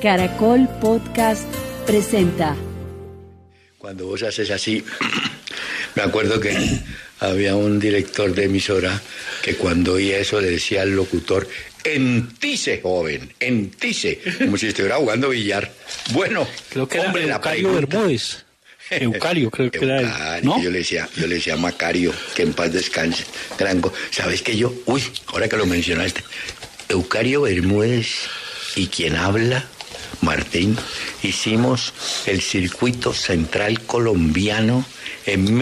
Caracol Podcast presenta. Cuando vos haces así, me acuerdo que había un director de emisora que cuando oía eso le decía al locutor: entice, joven, entice, como si estuviera jugando billar. Bueno, creo que hombre, era Eucario Bermúdez. Eucario, creo que era él, ¿no? Yo le decía Macario, que en paz descanse. ¿Sabes qué yo? Uy, ahora que lo mencionaste, Eucario Bermúdez y quien habla, Martín, hicimos el circuito central colombiano en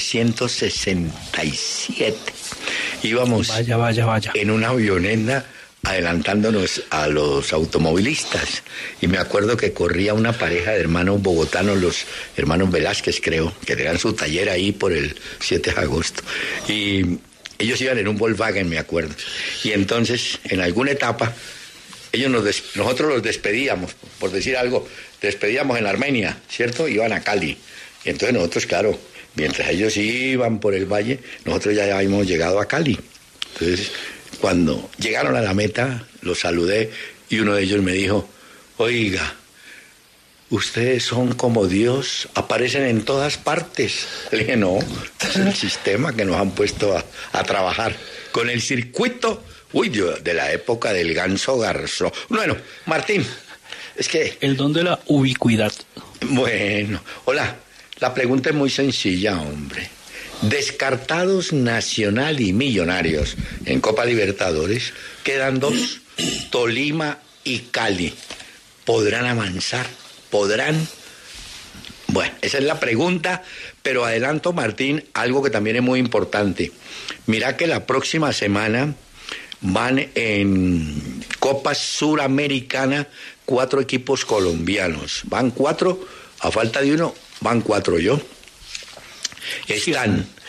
1967. Íbamos vaya. en una avioneta adelantándonos a los automovilistas. Y me acuerdo que corría una pareja de hermanos bogotanos, los hermanos Velázquez, creo, que tenían su taller ahí por el 7 de agosto. Y ellos iban en un Volkswagen, me acuerdo. Y entonces, en alguna etapa, nosotros los despedíamos, por decir algo, despedíamos en Armenia, ¿cierto? Iban a Cali. Y entonces nosotros, claro, mientras ellos iban por el valle, nosotros ya habíamos llegado a Cali. Entonces, cuando llegaron a la meta, los saludé y uno de ellos me dijo: oiga, ustedes son como Dios, aparecen en todas partes. Le dije: no, es el sistema que nos han puesto a trabajar con el circuito, de la época del Ganso Garzón. Bueno, Martín, es que... El don de la ubicuidad. Bueno, hola, la pregunta es muy sencilla, hombre. Descartados Nacional y Millonarios en Copa Libertadores, quedan dos, Tolima y Cali. ¿Podrán avanzar? ¿Podrán? Bueno, esa es la pregunta, pero adelanto, Martín, algo que también es muy importante. Mira que la próxima semana van en Copa Suramericana 4 equipos colombianos. Van 4, a falta de uno, van 4 yo. Están,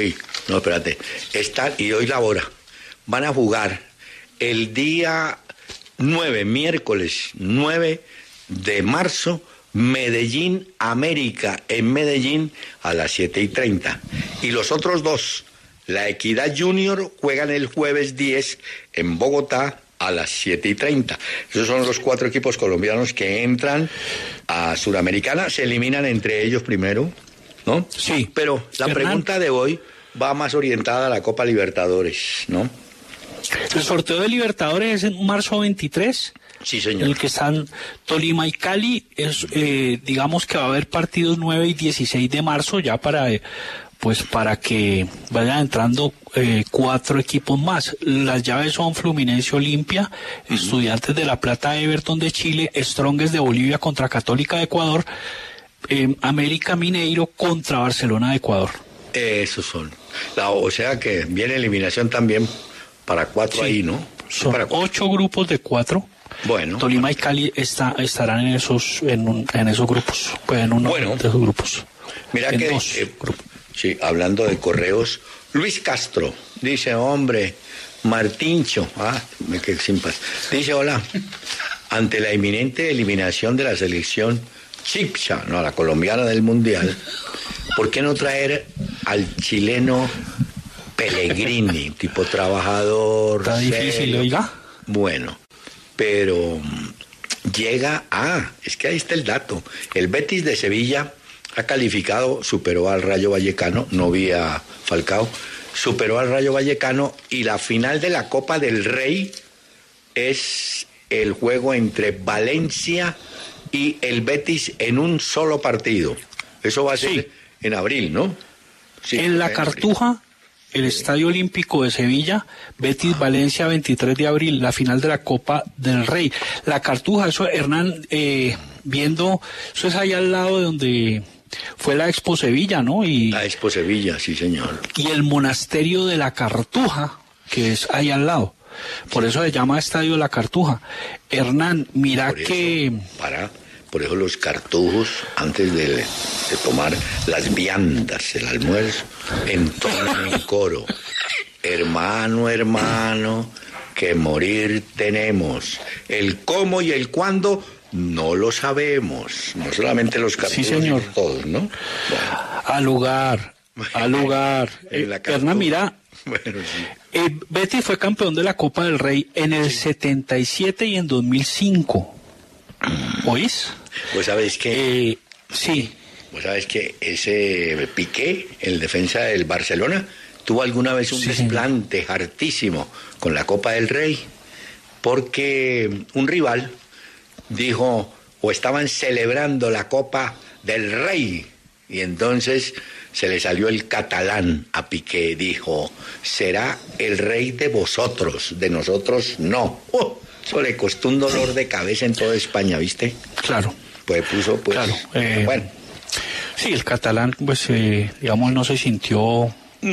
y hoy la hora. Van a jugar el día 9, miércoles 9 de marzo, Medellín América, en Medellín a las 7:30. Y los otros dos, la Equidad Junior, juegan el jueves 10 en Bogotá a las 7:30. Esos son los 4 equipos colombianos que entran a Suramericana. Se eliminan entre ellos primero, ¿no? Sí. Pero la pregunta de hoy va más orientada a la Copa Libertadores, ¿no? El sorteo de Libertadores es en marzo 23. Sí, señor. En el que están Tolima y Cali. Digamos que va a haber partidos 9 y 16 de marzo ya para que vayan entrando 4 equipos más. Las llaves son Fluminense Olimpia, Estudiantes de La Plata Everton de Chile, Strongest de Bolivia contra Católica de Ecuador, América Mineiro contra Barcelona de Ecuador. Esos son. O sea que viene eliminación también para 4 ahí, ¿no? Son 8 grupos de 4. Bueno. Tolima y Cali estarán en esos grupos. Pues en uno de esos grupos. Mira que, sí, hablando de correos, Luis Castro dice: hombre, Martincho, me quedé sin paz. Dice: hola, ante la inminente eliminación de la selección Chipcha, la colombiana del Mundial, ¿por qué no traer al chileno Pellegrini, tipo trabajador? Está difícil, oiga. Bueno, pero llega es que ahí está el dato. El Betis de Sevilla ha calificado, superó al Rayo Vallecano, no vi a Falcao, superó al Rayo Vallecano, y la final de la Copa del Rey es el juego entre Valencia y el Betis en un solo partido. Eso va a ser en abril, ¿no? Sí, en la Cartuja, el Estadio Olímpico de Sevilla, Betis Valencia, 23 de abril, la final de la Copa del Rey. La Cartuja, eso, Hernán, viendo, eso es ahí al lado de donde fue la Expo Sevilla, ¿no? La Expo Sevilla, sí, señor. Y el monasterio de la Cartuja, que es ahí al lado. Por eso se llama Estadio La Cartuja. Hernán, mira por eso los cartujos, antes de tomar las viandas, el almuerzo, entonan en coro: hermano, que morir tenemos. El cómo y el cuándo no lo sabemos. No solamente los cartujos, sí, señor, todos, ¿no? Bueno. Al lugar. Hernán, mira. Bueno, sí. Betis fue campeón de la Copa del Rey en el 77 y en 2005. ¿Oís? Pues sabes que... Sí. Pues sabes que ese Piqué, el defensa del Barcelona, tuvo alguna vez un desplante hartísimo con la Copa del Rey, porque un rival dijo, o estaban celebrando la Copa del Rey, y entonces se le salió el catalán a Piqué, dijo, será el rey de vosotros, de nosotros no. Eso le costó un dolor de cabeza en toda España, ¿viste? Claro. Pues puso, pues... Claro. Bueno. Sí, el catalán, pues, digamos, no se sintió...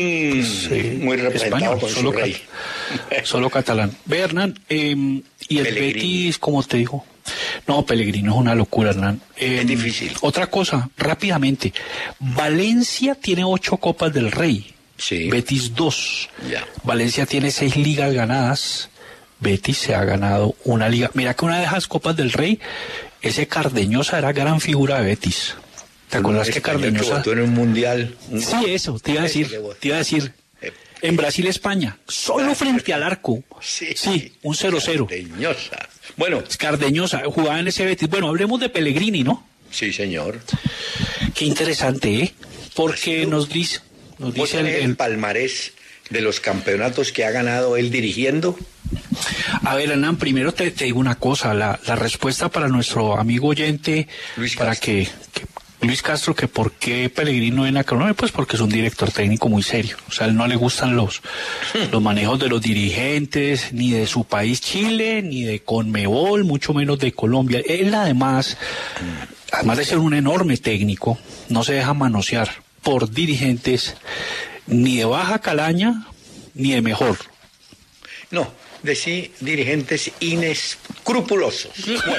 muy representado con su rey. Solo catalán. Ve, Hernán, y el Pellegrini. Betis, como te digo... No, Pellegrini es una locura, Hernán. Es difícil. Otra cosa, rápidamente. Valencia tiene 8 Copas del Rey. Sí. Betis 2. Ya. Valencia tiene 6 ligas ganadas. Betis se ha ganado una liga. Mira que una de esas Copas del Rey, ese Cardeñosa era gran figura de Betis. ¿Te acuerdas que Cardeñosa? Tú en un mundial. Sí, eso, te iba a decir. En Brasil-España, solo frente al arco. Sí, un 0-0. Cardeñosa. Bueno. Cardeñosa, jugaba en ese Betis. Bueno, hablemos de Pellegrini, ¿no? Sí, señor. Qué interesante, ¿eh? Porque nos dice el palmarés de los campeonatos que ha ganado él dirigiendo. A ver, Hernán, primero te digo una cosa, la respuesta para nuestro amigo oyente, Luis para Castro. Luis Castro, que por qué Pellegrino en Acronome, pues porque es un director técnico muy serio. O sea, a él no le gustan los manejos de los dirigentes, ni de su país Chile, ni de Conmebol, mucho menos de Colombia. Él además de ser un enorme técnico, no se deja manosear por dirigentes ni de baja calaña, ni de mejor. No, de sí, dirigentes inescrupulosos.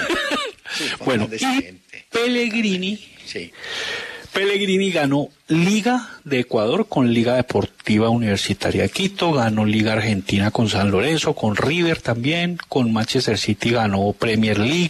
Bueno, y Pellegrini... Sí. Pellegrini ganó Liga de Ecuador con Liga Deportiva Universitaria de Quito, ganó Liga Argentina con San Lorenzo, con River también, con Manchester City ganó Premier League.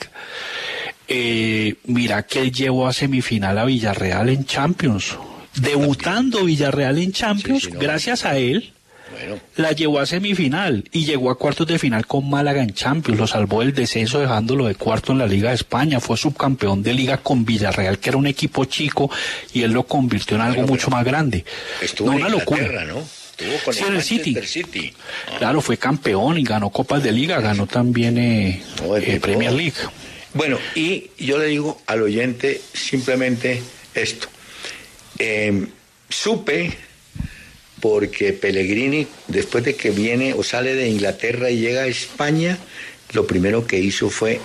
Mira que él llevó a semifinal a Villarreal en Champions, debutando Villarreal en Champions, gracias a él. Bueno. La llevó a semifinal y llegó a cuartos de final con Málaga en Champions, lo salvó del descenso dejándolo de cuarto en la Liga de España, fue subcampeón de Liga con Villarreal, que era un equipo chico, y él lo convirtió en algo mucho más grande. Estuvo en Inglaterra, ¿no? Estuvo con el Manchester City. Claro, fue campeón y ganó Copas de Liga, ganó también Premier League. Bueno, y yo le digo al oyente simplemente esto. Supe... porque Pellegrini, después de que viene o sale de Inglaterra y llega a España, lo primero que hizo fue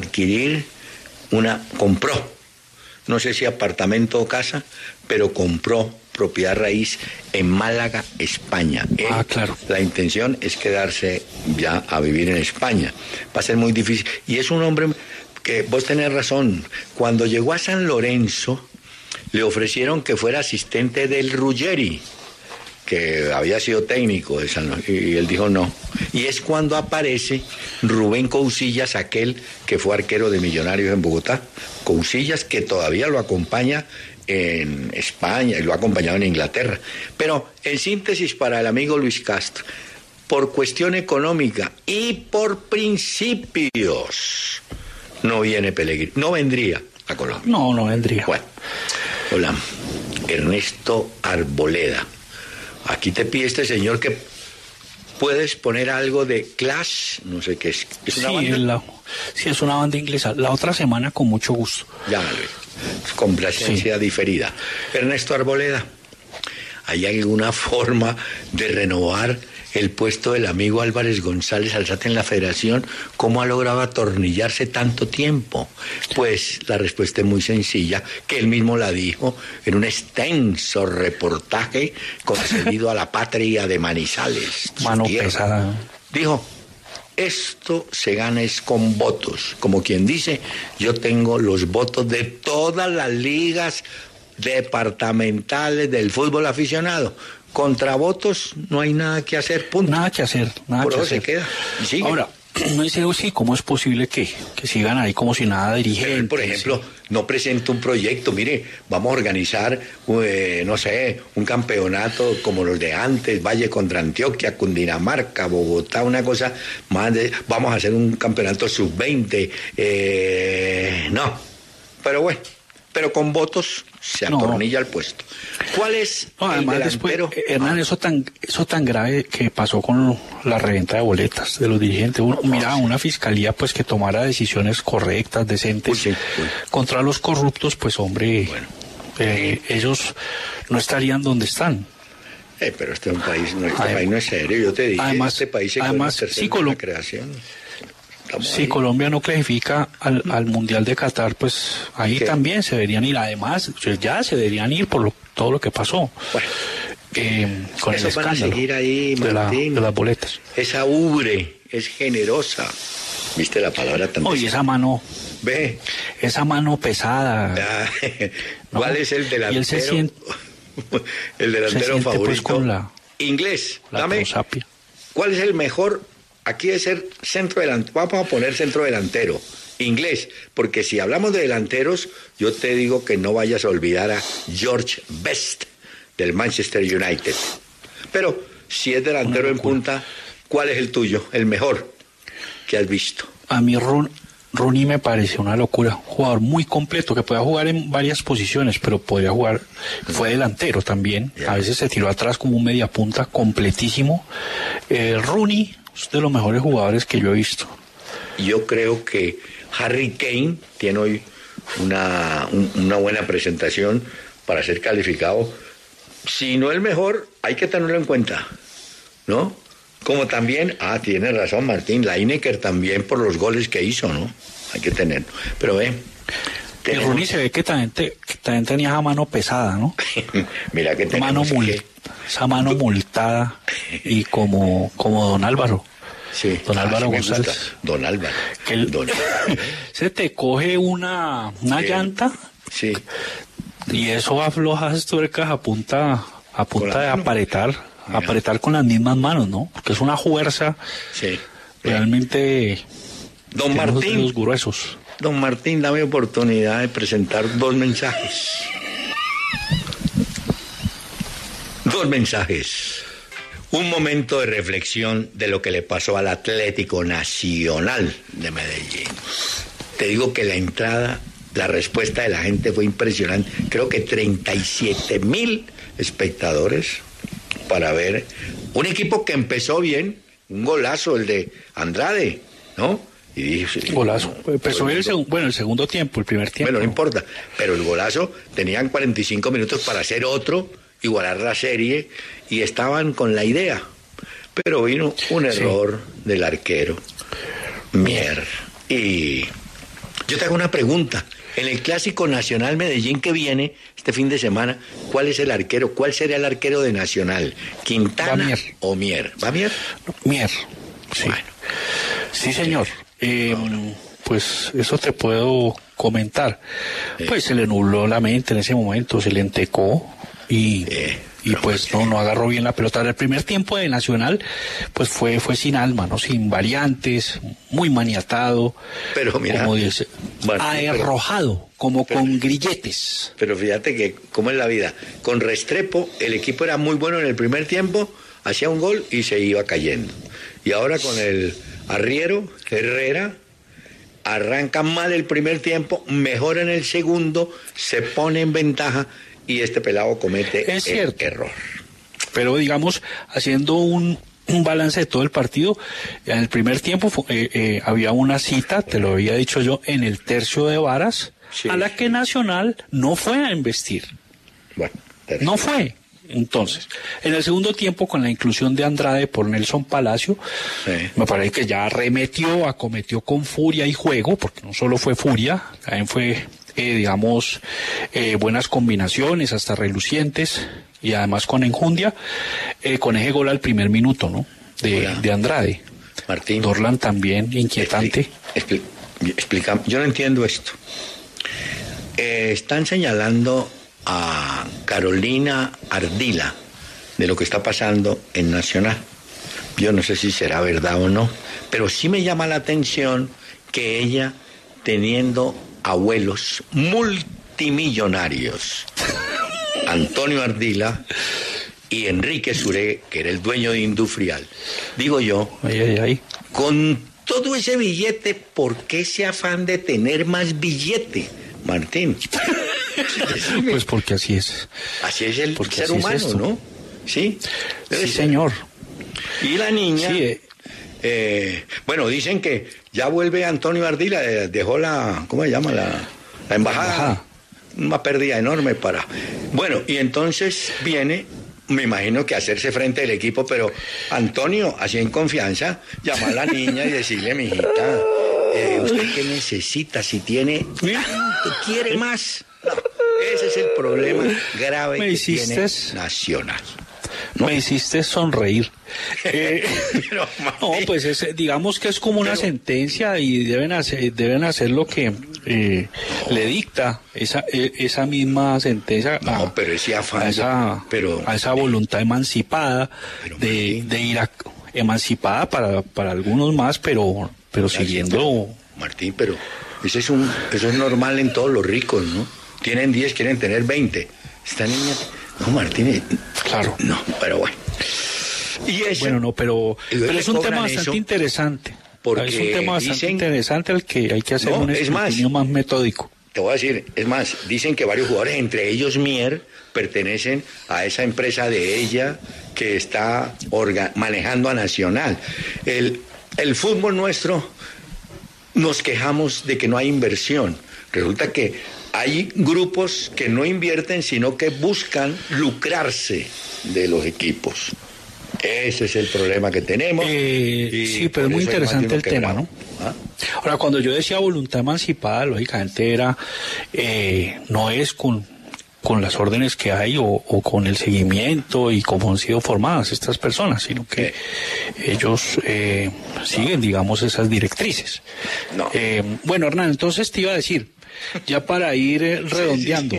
compró, no sé si apartamento o casa, pero compró propiedad raíz en Málaga, España. Claro. La intención es quedarse ya a vivir en España. Va a ser muy difícil. Y es un hombre que, vos tenés razón, cuando llegó a San Lorenzo, le ofrecieron que fuera asistente del Ruggeri, que había sido técnico de San Lorenzo, y él dijo no. Y es cuando aparece Rubén Cousillas, aquel que fue arquero de Millonarios en Bogotá. Cousillas, que todavía lo acompaña en España y lo ha acompañado en Inglaterra. Pero, en síntesis, para el amigo Luis Castro, por cuestión económica y por principios, no viene Pellegrini, no vendría a Colombia. No vendría. Bueno, hola, Ernesto Arboleda. Aquí te pide este señor que puedes poner algo de Clash, no sé qué es. ¿Es una banda? Sí, es una banda inglesa. La otra semana con mucho gusto. Llámalo. Complacencia diferida. Ernesto Arboleda, ¿hay alguna forma de renovar el puesto del amigo Álvarez González Alzate en la federación? ¿Cómo ha logrado atornillarse tanto tiempo? Pues la respuesta es muy sencilla, que él mismo la dijo en un extenso reportaje concedido a La Patria de Manizales. Mano pesada. Dijo, esto se gana es con votos. Como quien dice, yo tengo los votos de todas las ligas departamentales del fútbol aficionado. Contra votos no hay nada que hacer, punto. Nada que hacer, nada Por que eso hacer. se queda. Y sigue. Ahora, no dice, sí, ¿cómo es posible que sigan ahí como si nada dirigen? Por ejemplo, no presenta un proyecto, mire, vamos a organizar, no sé, un campeonato como los de antes, Valle contra Antioquia, Cundinamarca, Bogotá, una cosa más vamos a hacer un campeonato sub-20, no, pero bueno, pero con votos se atornilla el puesto. ¿Cuál es además el delantero? Después, Hernán, eso tan grave que pasó con la reventa de boletas de los dirigentes. Mira, una fiscalía pues que tomara decisiones correctas, decentes, contra los corruptos, pues hombre, bueno, ellos no estarían donde están. Pero este es un país, país no es serio, yo te dije, además, este país se la creación. Si Colombia no clasifica al Mundial de Qatar, pues ahí también se deberían ir. Además, ya se deberían ir por todo lo que pasó. Bueno, con el escándalo van a seguir ahí, Martín, de las boletas. Esa ubre es generosa. ¿Viste la palabra también? Oye, esa mano. Ve. Esa mano pesada. ¿Cuál es el delantero? Y él se siente, el delantero favorito. Pues, con inglés. Dame. ¿Cuál es el mejor? Aquí debe ser centro delantero. Vamos a poner centro delantero. Inglés. Porque si hablamos de delanteros, yo te digo que no vayas a olvidar a George Best del Manchester United. Pero si es delantero en punta, ¿cuál es el tuyo? El mejor que has visto. A mí Rooney me parece una locura. Un jugador muy completo que puede jugar en varias posiciones, pero podría jugar. Fue delantero también. A veces se tiró atrás como un mediapunta completísimo. Rooney es de los mejores jugadores que yo he visto. Yo creo que Harry Kane tiene hoy una buena presentación para ser calificado. Si no el mejor, hay que tenerlo en cuenta, ¿no? Como también, tiene razón Martín, Lineker también por los goles que hizo, ¿no? Hay que tenerlo. Pero el Rooney se ve que también tenía esa mano pesada, ¿no? Mira que tenemos esa mano multada y como Don Álvaro. Sí, Don Álvaro González. Don Álvaro. Se te coge una llanta. Sí. Y eso aflojas tuercas a punta de apretar con las mismas manos, ¿no? Porque es una fuerza realmente. Don Martín, los gruesos. Don Martín, dame oportunidad de presentar dos mensajes. Un momento de reflexión de lo que le pasó al Atlético Nacional de Medellín. Te digo que la respuesta de la gente fue impresionante. Creo que 37,000 espectadores para ver un equipo que empezó bien, un golazo, el de Andrade, ¿no? Y dije, golazo. Empezó bien el segundo tiempo, el primer tiempo. Bueno, no importa, pero el golazo, tenían 45 minutos para hacer otro, igualar la serie, y estaban con la idea. Pero vino un error del arquero, Mier. Y yo te hago una pregunta. En el Clásico Nacional Medellín que viene este fin de semana, ¿cuál es el arquero? ¿Cuál sería el arquero de Nacional? ¿Quintana o Mier? ¿Va Mier? Mier, sí. Bueno. Sí, señor. Pues eso te puedo comentar. Pues se le nubló la mente en ese momento, se le entecó y pues no agarró bien la pelota. El primer tiempo de Nacional pues fue sin alma, ¿no? Sin variantes, muy maniatado, pero mira, como dice, arrojado, con grilletes. Pero fíjate que cómo es la vida. Con Restrepo el equipo era muy bueno en el primer tiempo, hacía un gol y se iba cayendo. Y ahora con el Arriero, Herrera, arrancan mal el primer tiempo, mejor en el segundo, se pone en ventaja y este pelado comete el error. Pero digamos, haciendo un balance de todo el partido, en el primer tiempo había una cita, te lo había dicho yo, en el tercio de varas, a la que Nacional no fue a embestir. Bueno, no fue. Entonces, en el segundo tiempo, con la inclusión de Andrade por Nelson Palacio, me parece que ya acometió con furia y juego, porque no solo fue furia, también fue, buenas combinaciones, hasta relucientes, y además con enjundia, con ese gol al primer minuto, ¿no? De Andrade. Martín. Dorlan también, inquietante. Explica, yo no entiendo esto. Están señalando a Carolina Ardila de lo que está pasando en Nacional. Yo no sé si será verdad o no, Pero sí me llama la atención que ella, teniendo abuelos multimillonarios, Antonio Ardila y Enrique Suré, que era el dueño de Industrial, digo yo, con todo ese billete, ¿por qué ese afán de tener más billete, Martín? Pues porque así es. Así es el ser humano, ¿no? Sí. Sí, señor. Y la niña... Sí, bueno, dicen que ya vuelve Antonio Ardila, dejó ¿cómo se llama? La embajada. Una pérdida enorme para... Bueno, y entonces viene, me imagino que hacerse frente al equipo, pero Antonio, así en confianza, llama a la niña y decirle, mijita, ¿usted qué necesita? Si tiene tanto, quiere más. No, ese es el problema grave que tiene Nacional. ¿No? Me hiciste sonreír. No, pues digamos que es como una sentencia y deben hacer lo que le dicta esa misma sentencia. No, pero ese afán a esa voluntad emancipada de ir emancipada para algunos más, pero siguiendo. Martín, pero eso es normal en todos los ricos, ¿no? Tienen 10, quieren tener 20. Esta niña... No, Martín, claro. No, pero bueno. Y eso, bueno, no, pero es un tema bastante interesante. Porque es un tema bastante interesante al que hay que hacer un escrutinio más metódico. Te voy a decir, es más, dicen que varios jugadores, entre ellos Mier, pertenecen a esa empresa de ella que está manejando a Nacional. El fútbol nuestro, nos quejamos de que no hay inversión. Resulta que hay grupos que no invierten, sino que buscan lucrarse de los equipos. Ese es el problema que tenemos. Sí, pero es muy interesante el tema, ¿no? ¿Ah? Ahora, cuando yo decía voluntad emancipada, lógicamente no es con las órdenes que hay o con el seguimiento y cómo han sido formadas estas personas, sino que ellos siguen, digamos, esas directrices. No. Bueno, Hernán, entonces te iba a decir, ya para ir redondeando,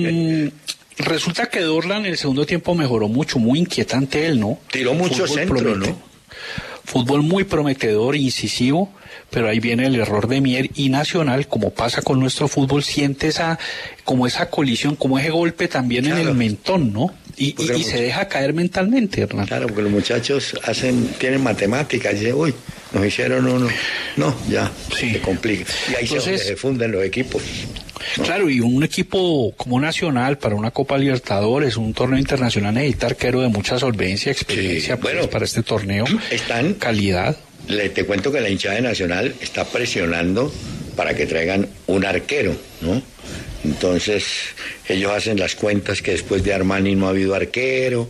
resulta que Dorlan en el segundo tiempo mejoró mucho, muy inquietante él, ¿no? Tiró mucho centro, ¿no? Fútbol muy prometedor, incisivo, pero ahí viene el error de Mier y Nacional, como pasa con nuestro fútbol, siente esa colisión, como ese golpe también en el mentón, ¿no? Y se deja caer mentalmente, Hernán. Claro, porque los muchachos tienen matemáticas, y dicen, uy, nos hicieron uno. No, ya, se complica. Y ahí se funden los equipos. ¿No? Claro, y un equipo como Nacional para una Copa Libertadores, un torneo internacional, necesita arquero de mucha solvencia, experiencia, bueno, para este torneo, calidad. Te cuento que la hinchada de Nacional está presionando para que traigan un arquero, ¿no? Entonces, ellos hacen las cuentas que después de Armani no ha habido arquero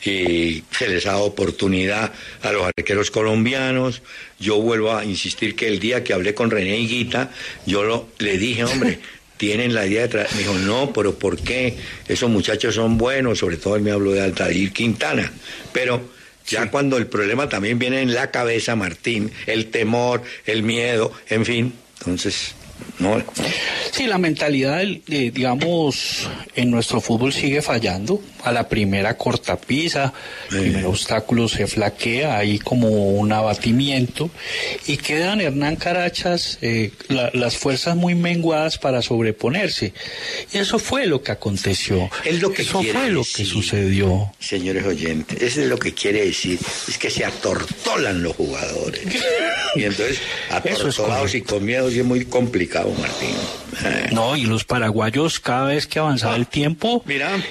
y se les ha dado oportunidad a los arqueros colombianos. Yo vuelvo a insistir que el día que hablé con René Higuita, le dije, hombre, tienen la idea de traer. Me dijo, no, pero ¿por qué? Esos muchachos son buenos, sobre todo él me habló de Altair Quintana, pero ya cuando el problema también viene en la cabeza, Martín, el temor, el miedo, en fin, entonces... No. Sí, la mentalidad, digamos, en nuestro fútbol sigue fallando. A la primera cortapisa, primer obstáculo se flaquea, hay como un abatimiento y quedan Hernán Carachas las fuerzas muy menguadas para sobreponerse. Y eso fue lo que aconteció. Eso fue lo que sucedió. Señores oyentes, eso es lo que quiere decir, es que se atortolan los jugadores. Y entonces, atortolados y con miedo, sí es muy complicado, Martín. No, y los paraguayos cada vez que avanzaba el tiempo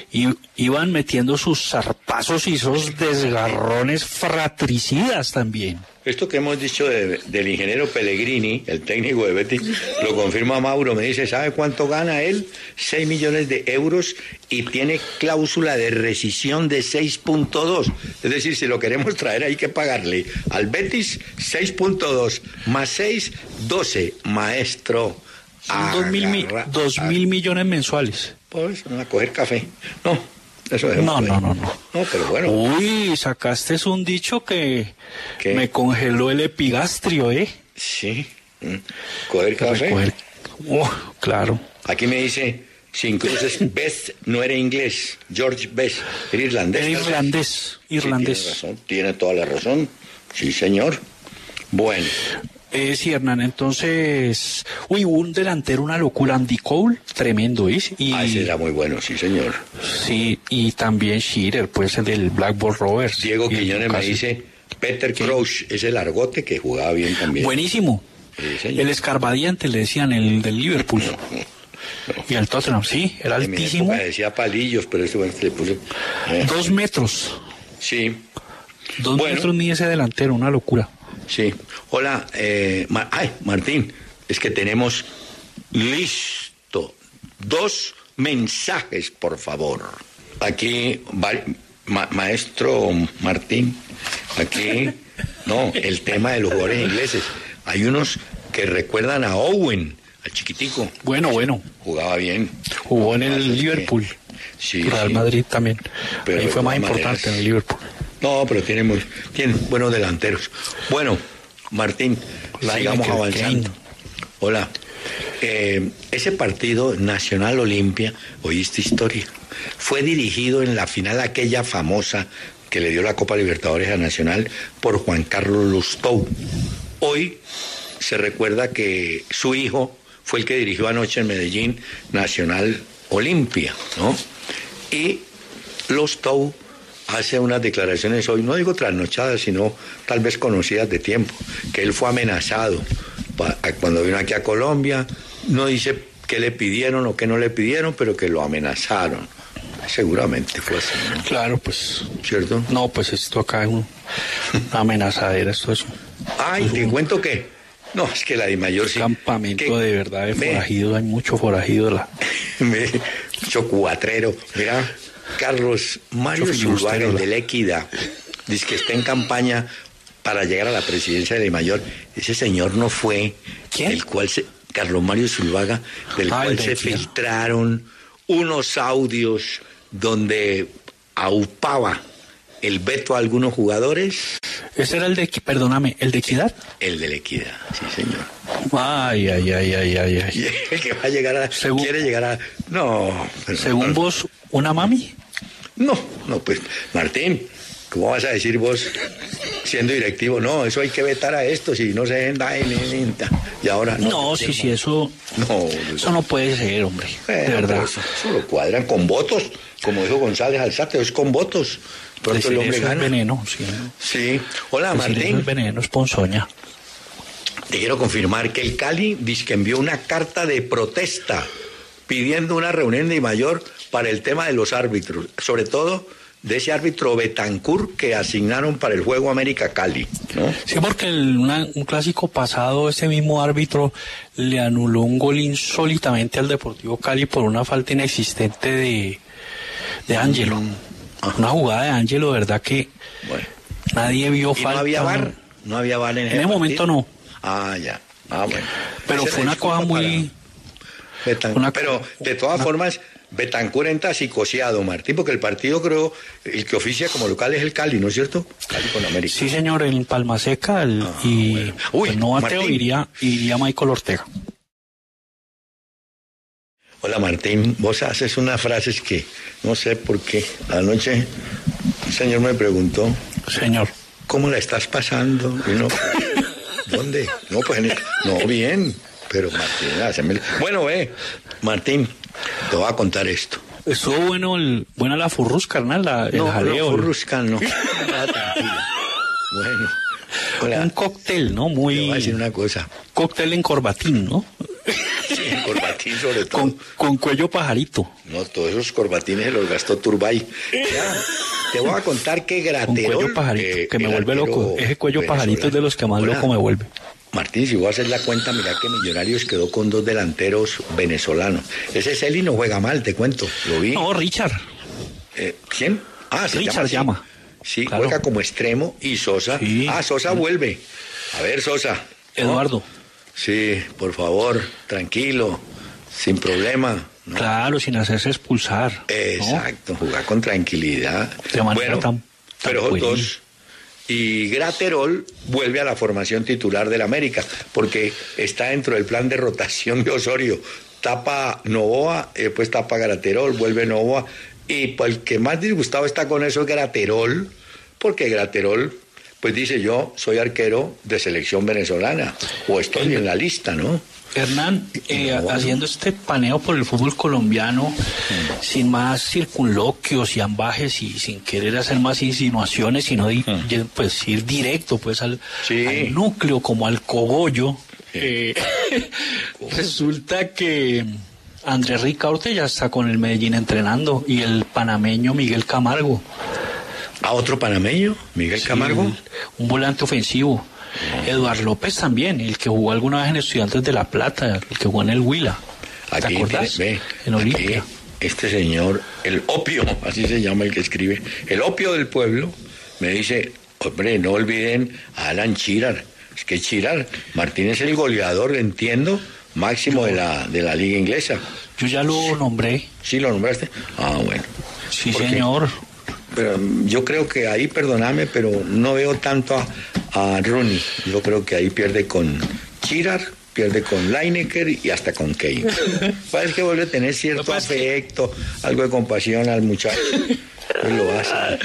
iban metiendo sus zarpazos y esos desgarrones fratricidas también. Esto que hemos dicho del ingeniero Pellegrini, el técnico de Betis, lo confirma Mauro, me dice, ¿sabe cuánto gana él? 6 millones de euros y tiene cláusula de rescisión de 6.2. Es decir, si lo queremos traer hay que pagarle al Betis 6.2 más 6, 12, maestro. 2.000 millones mensuales. Pues, a coger café. No, eso es. No, pero bueno. Uy, sacaste un dicho que me congeló el epigastrio, ¿eh? Sí. Coger café. Claro. Aquí me dice, sin cruces, Best no era inglés. George Best, era irlandés. Era irlandés. Sí, tiene toda la razón. Sí, señor. Bueno. Sí, Hernán, entonces, hubo un delantero, una locura, Andy Cole, tremendo, ¿es? Ese era muy bueno, sí, señor. Sí, y también Shearer, pues el del Blackburn Rovers. Diego Quiñones me dice, Peter Crouch, ese largote que jugaba bien también. Buenísimo. Sí, el escarbadiente, le decían, el del Liverpool. No. Y el Tottenham, sí, era altísimo. Me decía palillos, pero ese bueno le puse... 2 metros. Sí. 2 metros mide ese delantero, una locura. Sí. Hola, Martín, es que tenemos listo 2 mensajes, por favor. Aquí, maestro Martín, aquí, no, el tema de los jugadores ingleses. Hay unos que recuerdan a Owen, al chiquitico. Bueno. Jugaba bien. Jugó en el Liverpool. Sí, Real Madrid también. Pero ahí fue más importante en el Liverpool. No, pero tienen buenos delanteros. Bueno, Martín, sigamos avanzando. Hola. Ese partido Nacional Olimpia, oíste historia, fue dirigido en la final aquella famosa que le dio la Copa Libertadores a Nacional por Juan Carlos Lustó. Hoy se recuerda que su hijo fue el que dirigió anoche en Medellín Nacional Olimpia, ¿no? Y Lustó hace unas declaraciones hoy, no digo trasnochadas, sino tal vez conocidas de tiempo, que él fue amenazado cuando vino aquí a Colombia. No dice qué le pidieron o qué no le pidieron, pero que lo amenazaron. Seguramente fue así, ¿no? Claro, pues. ¿Cierto? No, pues esto acá es una amenazadera, esto es. Ay, te cuento que. No, es que la DIMAYOR sí. Campamento de verdad de forajidos, hay mucho forajido. Mucho cuatrero. Mira, Carlos Mario Zuluaga, el de la Equidad, dice que está en campaña para llegar a la presidencia de la DIMAYOR. Ese señor no fue. ¿Quién? El cual Carlos Mario Zuluaga, del cual se filtraron unos audios donde aupaba el veto a algunos jugadores. ¿Ese era el de, perdóname, el de Equidad? El de la Equidad, sí, señor. Ay. El que va a llegar a... quiere llegar a... No. Según vos, ¿una mami? No, pues, Martín, ¿cómo vas a decir vos, siendo directivo? No, eso hay que vetar a esto, si no se da y ahora no. No, sí, eso... No. Eso no puede ser, hombre, de verdad. Eso lo cuadran con votos, como dijo González Alzate, es con votos. Pronto el hombre gana. Es veneno, sí. Sí. Hola, Martín. Eso es veneno, es ponzoña. Te quiero confirmar que el Cali dice que envió una carta de protesta pidiendo una reunión de DIMAYOR para el tema de los árbitros, sobre todo de ese árbitro Betancur que asignaron para el juego América Cali, ¿no? Sí, porque un clásico pasado ese mismo árbitro le anuló un gol insólitamente al Deportivo Cali por una falta inexistente de Ángelo. Una jugada de Ángelo, de verdad que nadie vio falta. ¿No había VAR? ¿No había VAR en ese partido? Momento no. Ya. Bueno. Pero fue una cosa muy... Pero de todas formas, Betancur entra psicoseado, Martín, porque el partido, creo, el que oficia como local es el Cali, ¿no es cierto? Cali con América. Sí, señor, en Palma Seca y el novateo iría Michael Ortega. Hola, Martín, vos haces unas frases que no sé por qué. Anoche un señor me preguntó, señor, ¿cómo la estás pasando? Y no, ¿dónde? No, pues no, bien. Pero Martín, bueno, Martín, te voy a contar esto. Estuvo buena la furrus, carnal, el jaleo. No, furrusca no. Tranquila. Bueno. Hola. Un cóctel, ¿no? Muy... Te voy a decir una cosa. Cóctel en corbatín, ¿no? Sí, en corbatín sobre todo. Con cuello pajarito. No, todos esos corbatines se los gastó Turbay. Ya, te voy a contar que Graterol... Con cuello pajarito, que me vuelve loco. Ese cuello pajarito es de los que más loco me vuelve. Martín, si vos haces la cuenta, mira que Millonarios quedó con 2 delanteros venezolanos. Ese Celi no juega mal, te cuento, lo vi. No, Richard. ¿Quién? Richard llama. Sí, claro. Juega como extremo y Sosa. Sí. Sosa vuelve. A ver, Sosa. Eduardo. ¿No? Sí, por favor, tranquilo, sin problema. ¿No? Claro, sin hacerse expulsar. Exacto, ¿no? Jugar con tranquilidad. De manera tan pero dos. Y Graterol vuelve a la formación titular del América, porque está dentro del plan de rotación de Osorio. Tapa Novoa, después tapa Graterol, vuelve Novoa. Y pues el que más disgustado está con eso es Graterol, porque Graterol Pues dice, yo soy arquero de selección venezolana, o estoy en la lista, ¿no? Hernán, haciendo este paneo por el fútbol colombiano, sin más circunloquios y ambajes y sin querer hacer más insinuaciones, sino pues ir directo pues al núcleo, como al cogollo, resulta que Andrés Ricaurte ya está con el Medellín entrenando, y el panameño Miguel Camargo. ¿A otro panameño? ¿Miguel Camargo? Un volante ofensivo. Eduardo López también, el que jugó alguna vez en Estudiantes de La Plata, el que jugó en el Huila. ¿Te acordás? En Olimpia. Este señor, el opio, así se llama el que escribe, el opio del pueblo, me dice, hombre, no olviden a Alan Chirar. Es que Chirar, Martín es el goleador, entiendo, máximo de la liga inglesa. Yo ya lo nombré. ¿Sí lo nombraste? Ah, bueno. Sí, señor. Pero yo creo que ahí, perdóname, pero no veo tanto a Rooney. Yo creo que ahí pierde con Chirar, pierde con Lineker y hasta con Kane. Parece que vuelve a tener cierto afecto, algo de compasión al muchacho. Pues lo hace,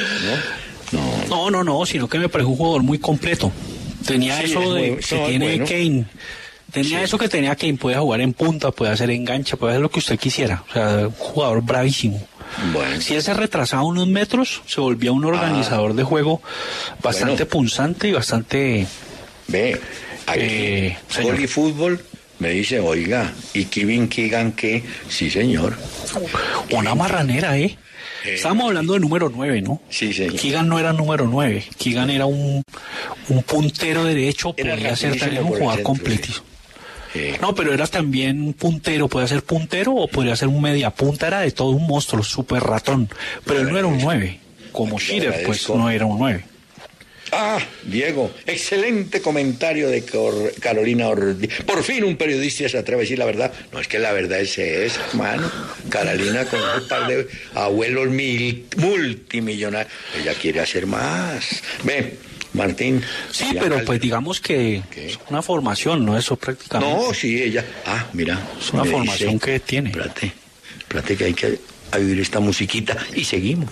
¿no? No, sino que me parece un jugador muy completo. Tenía eso de que tiene Kane. Tenía eso que tenía Kane, puede jugar en punta, puede hacer enganche, puede hacer lo que usted quisiera. O sea, un jugador bravísimo. Bueno. Si él se retrasaba unos metros, se volvía un organizador de juego bastante punzante y bastante... Ve, aquí, gol y fútbol, me dice, oiga, ¿y Kevin Keegan qué? Sí, señor. Una marranera, Estábamos hablando de número 9, ¿no? Sí, señor. Keegan no era número 9, Keegan era un puntero derecho, podía ser también un jugador completísimo. No, pero era también un puntero, podía ser puntero o podría ser un media punta, era de todo un monstruo, súper ratón, pero él no era un 9, como Shearer, pues no era un 9. Ah, Diego, excelente comentario de Carolina Ortiz. Por fin un periodista se atreve a decir la verdad. No, es que la verdad es esa, hermano. Carolina con un par de abuelos multimillonarios. Ella quiere hacer más. Ve, Martín. Sí, pero pues digamos que es una formación, ¿no? Eso prácticamente. No, sí, ella. Ah, mira. Es una formación que tiene. Espérate que hay que oír esta musiquita y seguimos.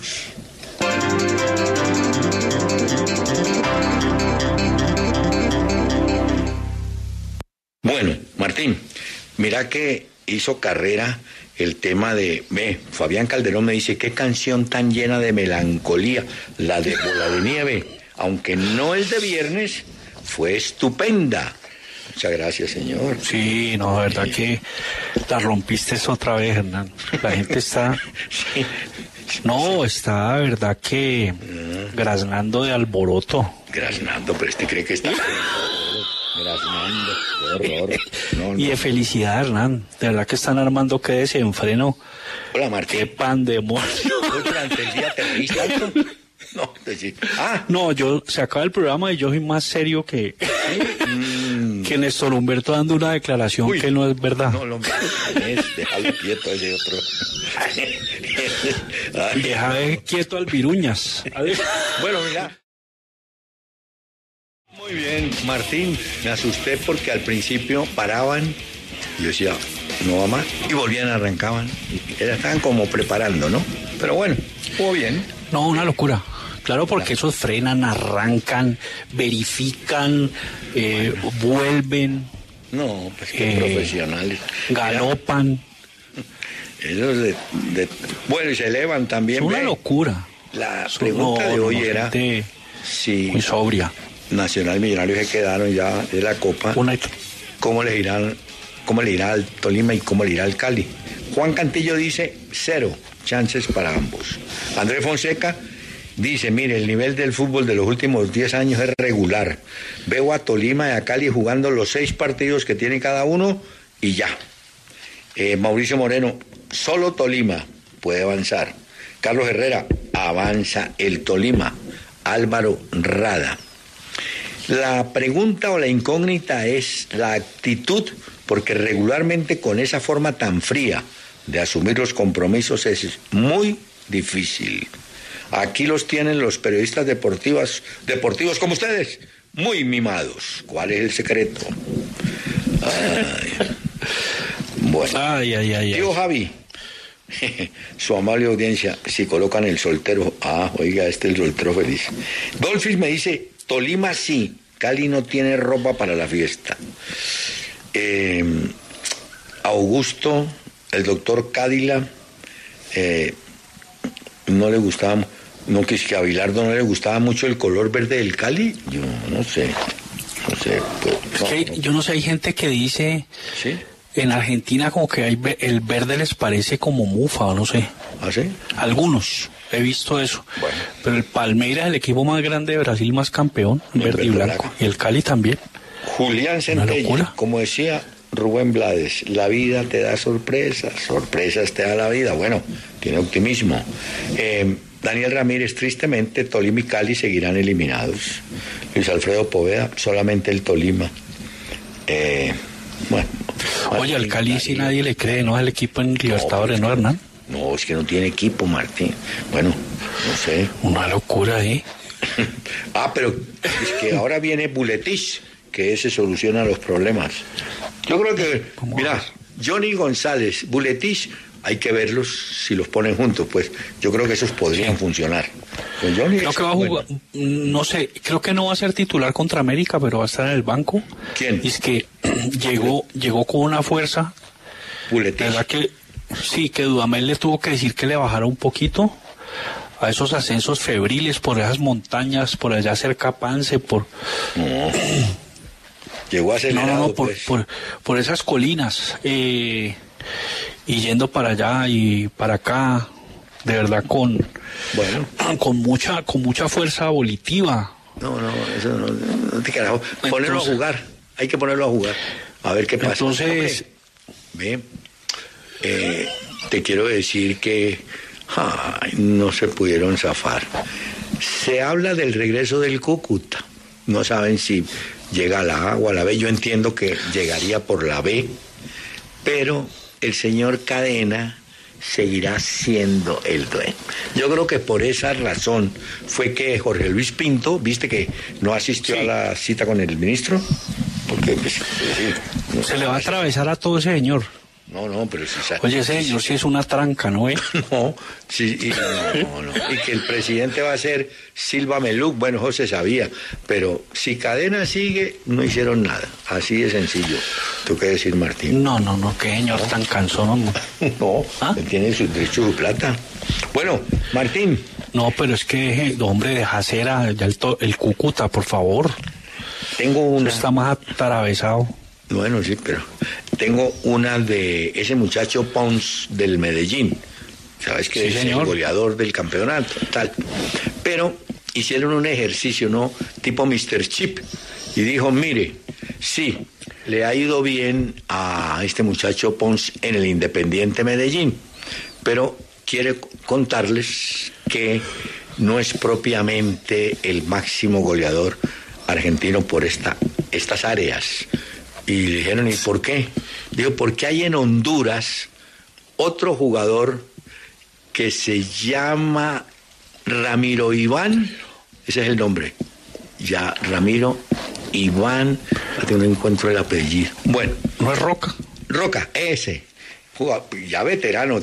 Bueno, Martín, mira que hizo carrera el tema de... Fabián Calderón me dice, qué canción tan llena de melancolía, la de Bola de Nieve, aunque no es de viernes, fue estupenda. Muchas gracias, señor. Sí, no, la verdad que la rompiste otra vez, Hernán. La gente está... Sí. No, está, verdad que graznando de alboroto. Graznando, pero cree que está... Graznando, qué horror. No. Y de felicidad, Hernán. De verdad que están armando que desenfreno. Hola, Martín. Qué pandemonio. Durante el día te reíste algo. No, decir. No, se acaba el programa y yo soy más serio que Néstor Humberto dando una declaración que no es verdad. No, déjalo quieto ese otro. Deja quieto al Viruñas. Bueno, mira. Muy bien, Martín, me asusté porque al principio paraban y yo decía, no va más, y volvían, arrancaban, y estaban como preparando, ¿no? Pero bueno, estuvo bien. No, una locura. Claro, porque esos frenan, arrancan, verifican, vuelven. No, pues qué profesionales. Galopan. Esos bueno, y se elevan también. Es una locura. La pregunta de hoy era si muy sobria. Nacional y Millonarios se quedaron ya de la Copa. ¿Cómo le irá al Tolima y cómo le irá al Cali? Juan Cantillo dice 0 chances para ambos. Andrés Fonseca dice, mire, el nivel del fútbol de los últimos 10 años es regular. Veo a Tolima y a Cali jugando los 6 partidos que tienen cada uno y ya. Mauricio Moreno, solo Tolima puede avanzar. Carlos Herrera, avanza el Tolima. Álvaro Rada. La pregunta o la incógnita es la actitud, porque regularmente con esa forma tan fría de asumir los compromisos es muy difícil. Aquí los tienen los periodistas deportivos como ustedes, muy mimados. ¿Cuál es el secreto? Bueno. Tío Javi, su amable audiencia, si colocan el soltero, oiga, este es el soltero feliz. Dolphins me dice, Tolima sí, Cali no tiene ropa para la fiesta. Augusto, el doctor Cádila, no le gustaba, no, que es que a Bilardo no le gustaba mucho el color verde del Cali, yo no sé, pues, es que yo no sé, hay gente que dice, ¿sí? En Argentina como que el verde les parece como mufa, o no sé. ¿Ah, sí? Algunos, he visto eso. Bueno. Pero el Palmeiras, el equipo más grande de Brasil, más campeón, verde y blanco. Y el Cali también. Julián Centella, como decía Rubén Blades, la vida te da sorpresas, sorpresas te da la vida. Bueno, tiene optimismo. Daniel Ramírez, tristemente, Tolima y Cali seguirán eliminados. Luis Alfredo Poveda, solamente el Tolima. Bueno. Oye, al Cali sí nadie le cree, ¿no? Es el equipo en Libertadores, ¿no, Hernán? No, es que no tiene equipo, Martín. Bueno, no sé. Una locura, ¿eh? Pero es que ahora viene Buletich, que ese soluciona los problemas. Yo creo que, mira, Johnny González, Buletich, hay que verlos si los ponen juntos, pues yo creo que esos podrían funcionar. Pues Johnny creo que va a jugar, no sé, creo que no va a ser titular contra América, pero va a estar en el banco. ¿Quién? Y es que llegó con una fuerza. Buletich. ¿Verdad que sí, que Dudamel le tuvo que decir que le bajara un poquito a esos ascensos febriles por esas montañas, por allá cerca Pance, por... No. Llegó acelerado, por esas colinas, y yendo para allá y para acá, de verdad con mucha fuerza volitiva. No, eso no te carajo. Ponerlo a jugar, hay que ponerlo a jugar, a ver qué pasa. Entonces, ve, te quiero decir que no se pudieron zafar. Se habla del regreso del Cúcuta, no saben si llega a la A o a la B, yo entiendo que llegaría por la B, pero el señor Cadena seguirá siendo el dueño. Yo creo que por esa razón fue que Jorge Luis Pinto, viste que no asistió a la cita con el ministro, porque pues, sí, se le va a atravesar a todo ese señor. No, pero si... Oye, ese señor sí es una tranca, ¿no? No, sí, no. Y que el presidente va a ser Silva Meluc, bueno, eso se sabía, pero si Cadena sigue, no hicieron nada, así de sencillo. ¿Tú qué decir, Martín? No, qué señor tan cansón, ¿no? No, él tiene su derecho, su plata. Bueno, Martín. No, pero es que, hombre, deja ser ya el Cúcuta, por favor. Tengo una... Eso está más atravesado. Bueno, sí, pero tengo una de ese muchacho Pons del Medellín. Sabes que es el goleador del campeonato, tal. Pero hicieron un ejercicio, ¿no? Tipo Mr. Chip. Y dijo, mire, sí, le ha ido bien a este muchacho Pons en el Independiente Medellín. Pero quiere contarles que no es propiamente el máximo goleador argentino por estas áreas. Y le dijeron, ¿y por qué? Digo, porque hay en Honduras otro jugador que se llama Ramiro Iván, ese es el nombre, ya Ramiro Iván, no encuentro el apellido. Bueno. ¿No es Roca? Roca, ese, ya veterano,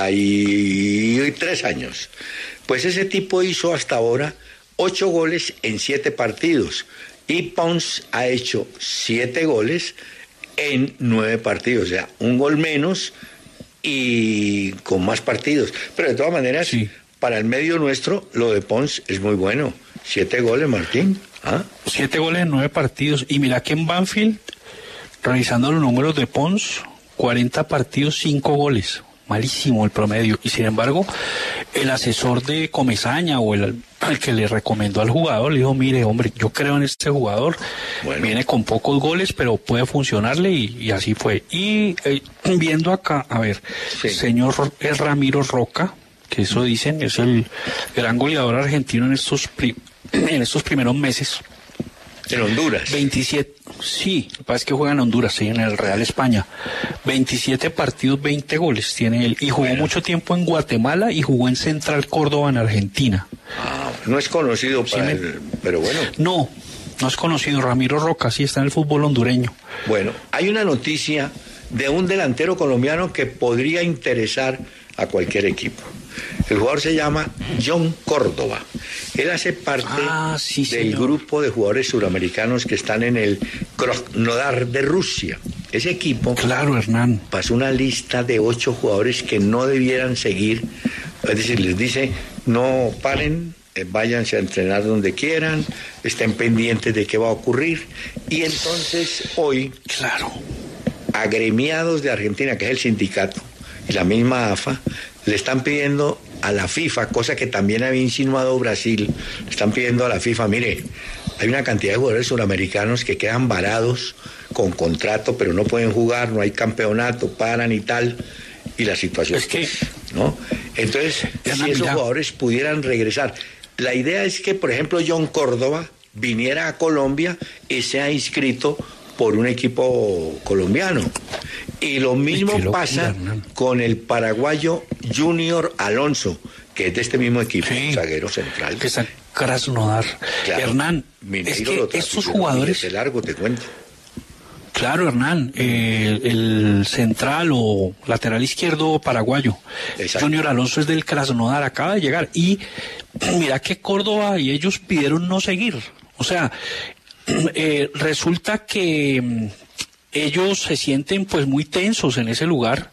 33 años. Pues ese tipo hizo hasta ahora 8 goles en 7 partidos. Y Pons ha hecho 7 goles en 9 partidos, o sea, un gol menos y con más partidos. Pero de todas maneras, sí, para el medio nuestro, lo de Pons es muy bueno. 7 goles, Martín. 7 goles en 9 partidos. Y mira que en Banfield, revisando los números de Pons, 40 partidos, 5 goles. Malísimo el promedio. Y sin embargo, el asesor de Comesaña o el que le recomendó al jugador le dijo, mire, hombre, yo creo en este jugador, viene con pocos goles, pero puede funcionarle, y así fue. Y viendo acá, a ver, señor Ramiro Roca, que eso dicen, es el gran goleador argentino en estos primeros meses. En Honduras. 27, sí, lo que pasa es que juega en Honduras, sí, en el Real España. 27 partidos, 20 goles tiene él. Y jugó mucho tiempo en Guatemala y jugó en Central Córdoba, en Argentina. No es conocido para pero bueno. No es conocido. Ramiro Roca, sí, está en el fútbol hondureño. Bueno, hay una noticia de un delantero colombiano que podría interesar a cualquier equipo. El jugador se llama John Córdoba. Él hace parte del grupo de jugadores suramericanos que están en el Krasnodar de Rusia. Ese equipo, claro, Hernán, pasó una lista de 8 jugadores que no debieran seguir. Es decir, les dice, no paren, váyanse a entrenar donde quieran, estén pendientes de qué va a ocurrir. Y entonces hoy, claro, agremiados de Argentina, que es el sindicato, y la misma AFA, le están pidiendo a la FIFA, cosa que también había insinuado Brasil, le están pidiendo a la FIFA, mire, hay una cantidad de jugadores suramericanos que quedan varados con contrato, pero no pueden jugar, no hay campeonato, paran y tal, y la situación es que, ¿no? Entonces, si esos jugadores pudieran regresar, la idea es que, por ejemplo, John Córdoba viniera a Colombia y sea inscrito por un equipo colombiano. Y lo mismo pasa con el paraguayo Junior Alonso, que es de este mismo equipo, zaguero central. Que está Krasnodar. Claro, Hernán, Mineiro, es que estos jugadores... largo, te cuento. Claro, Hernán, el central o lateral izquierdo paraguayo, exacto, Junior Alonso es del Krasnodar, acaba de llegar. Y mira que Córdoba y ellos pidieron no seguir. O sea, resulta que ellos se sienten pues muy tensos en ese lugar,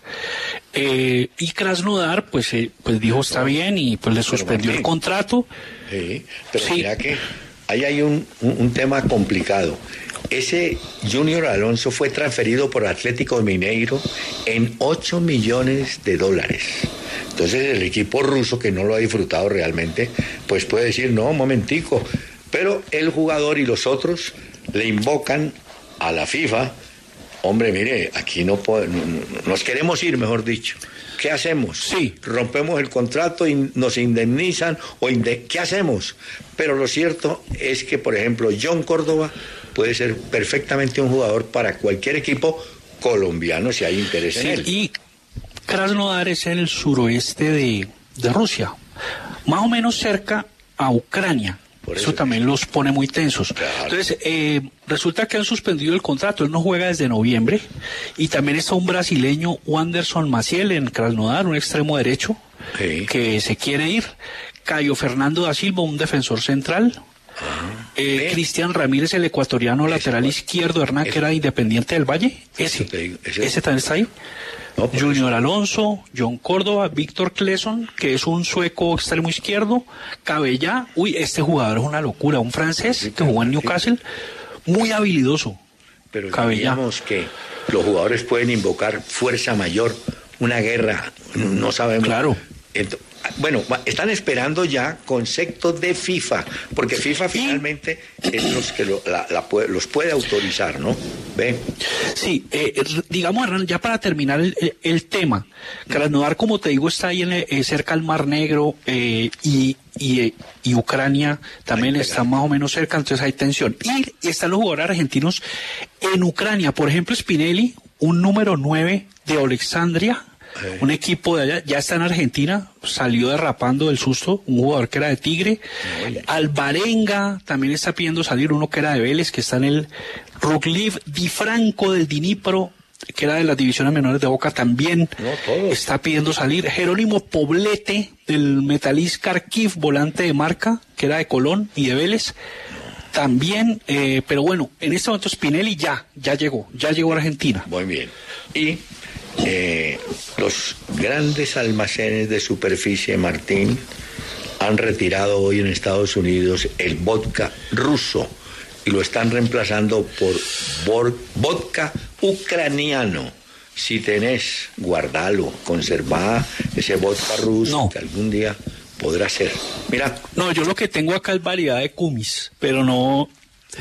y Krasnodar pues dijo está bien y pues le suspendió el contrato. Sí, pero mira que ahí hay un tema complicado. Ese Junior Alonso fue transferido por Atlético de Mineiro en $8 millones. Entonces el equipo ruso, que no lo ha disfrutado realmente, pues puede decir, no, momentico, pero el jugador y los otros le invocan a la FIFA, hombre, mire, aquí no nos queremos ir, mejor dicho. ¿Qué hacemos? Sí. Rompemos el contrato y nos indemnizan, ¿qué hacemos? Pero lo cierto es que, por ejemplo, John Córdoba puede ser perfectamente un jugador para cualquier equipo colombiano si hay interés en él. Y Krasnodar es en el suroeste de Rusia, más o menos cerca a Ucrania. Eso también los pone muy tensos. Claro. Entonces, resulta que han suspendido el contrato. Él no juega desde noviembre. Y también está un brasileño, Wanderson Maciel, en Krasnodar, un extremo derecho, que se quiere ir. Caio Fernando da Silva, un defensor central. Cristian Ramírez, el ecuatoriano, lateral izquierdo, Hernán, que era Independiente del Valle. Ese también está ahí. No, Junior Alonso, John Córdoba, Víctor Claesson, que es un sueco extremo izquierdo, Cabellá, este jugador es una locura, un francés que jugó en Newcastle, muy habilidoso. Pero digamos que los jugadores pueden invocar fuerza mayor, una guerra, no sabemos. Claro. Bueno, están esperando ya conceptos de FIFA, porque FIFA finalmente es los que los puede autorizar, ¿no? ¿Ve? Sí, digamos, Hernán, ya para terminar el tema, Krasnodar, como te digo, está ahí cerca al Mar Negro, y Ucrania también está más o menos cerca, entonces hay tensión. Y están los jugadores argentinos en Ucrania, por ejemplo, Spinelli, un número 9 de Alexandria, un equipo de allá, ya está en Argentina, salió derrapando del susto, un jugador que era de Tigre. Alvarenga también está pidiendo salir, uno que era de Vélez, que está en el Rugliv Di Franco del Dnipro, que era de las divisiones menores de Boca, también está pidiendo salir. Jerónimo Poblete del Metalist Kharkiv, volante de marca, que era de Colón y de Vélez, también, pero bueno, en este momento Spinelli ya llegó a Argentina. Muy bien. Y los grandes almacenes de superficie, Martín, han retirado hoy en Estados Unidos el vodka ruso y lo están reemplazando por vodka ucraniano. Si tenés, guardalo, conservá ese vodka ruso que algún día podrá ser. Mira. No, yo lo que tengo acá es variedad de kumis, pero no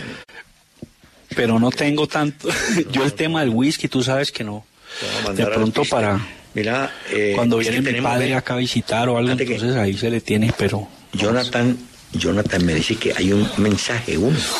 tengo tanto. Yo el tema del whisky, tú sabes que no. De pronto para cuando viene mi padre acá a visitar o algo, entonces ahí se le tiene, pero... Jonathan me dice que hay un mensaje,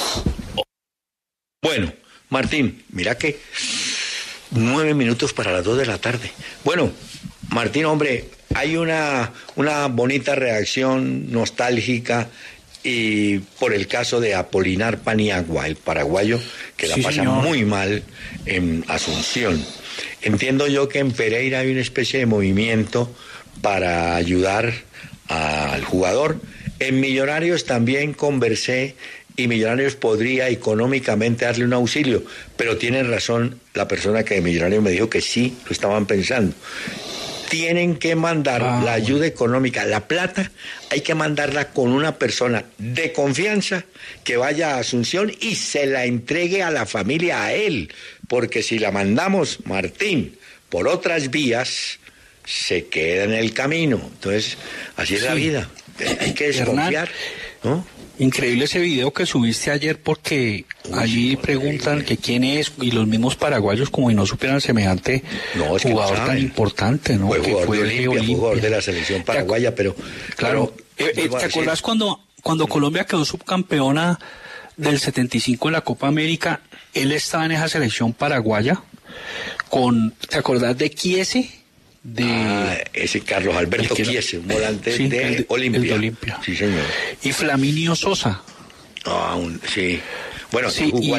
Bueno, Martín, mira que 9 minutos para las 2 de la tarde. Bueno, Martín, hombre, hay una bonita reacción nostálgica y por el caso de Apolinar Paniagua, el paraguayo, que la pasa muy mal en Asunción. Entiendo yo que en Pereira hay una especie de movimiento para ayudar al jugador. En Millonarios también conversé y Millonarios podría económicamente darle un auxilio, pero tiene razón la persona que de Millonarios me dijo que sí lo estaban pensando. Tienen que mandar la ayuda económica, la plata, hay que mandarla con una persona de confianza que vaya a Asunción y se la entregue a la familia, a él, porque si la mandamos, Martín, por otras vías, se queda en el camino. Entonces, así es la vida, hay que desconfiar, ¿no? Increíble ese video que subiste ayer, porque allí preguntan que quién es, y los mismos paraguayos como si no supieran semejante jugador tan importante, ¿no? Fue jugador fue de Olimpia, jugador de la selección paraguaya, pero... Claro, ¿te acordás cuando Colombia quedó subcampeona del 75 en la Copa América? Él estaba en esa selección paraguaya ¿te acordás de Chiese? Ese Carlos Alberto Chiese, un volante de Olimpia. Sí, señor. Y Flaminio Sosa. Sí. Bueno, sí, y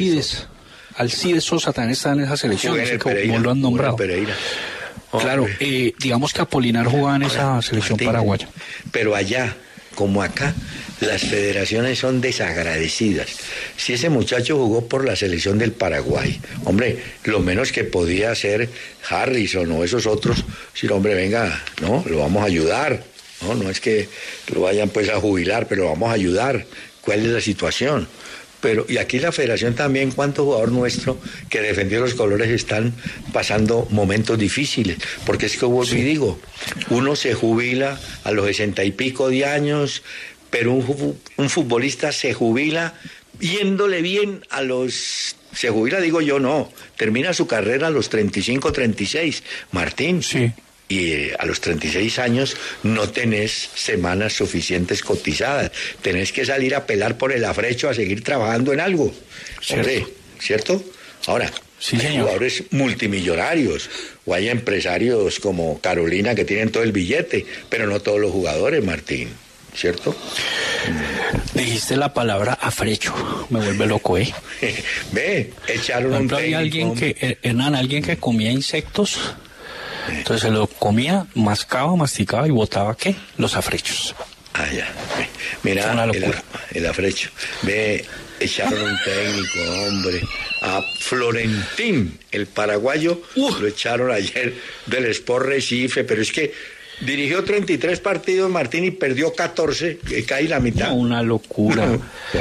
Alcides Sosa también está en esa selección, no sé cómo lo han nombrado. Claro, digamos que Apolinar jugaba en esa selección paraguaya. Pero allá, como acá, las federaciones son desagradecidas. Si ese muchacho jugó por la selección del Paraguay, hombre, lo menos que podía hacer Harrison o esos otros, decir, hombre, venga, no, lo vamos a ayudar. No es que lo vayan pues a jubilar, pero lo vamos a ayudar. ¿Cuál es la situación? Y aquí la federación también, cuánto jugador nuestro que defendió los colores están pasando momentos difíciles, porque es que vuelvo y digo, uno se jubila a los 60 y pico de años, pero un futbolista se jubila yéndole bien se jubila, digo yo, no, termina su carrera a los 35, 36, Martín. Sí. Y a los 36 años no tenés semanas suficientes cotizadas. Tenés que salir a pelar por el afrecho, a seguir trabajando en algo. Hombre, ¿cierto? Ahora, sí, hay jugadores multimillonarios, o hay empresarios como Carolina que tienen todo el billete, pero no todos los jugadores, Martín, ¿cierto? Dijiste la palabra afrecho, me vuelve loco, ¿eh? Ve, echaron un técnico. Alguien que comía insectos. Entonces se lo comía, masticaba y botaba, ¿qué? Los afrechos. Ya. Mira, el afrecho. Ve, echaron un técnico, hombre. A Florentín, el paraguayo, lo echaron ayer del Sport Recife, pero es que dirigió 33 partidos, Martín, y perdió 14, que cae la mitad. No, una locura.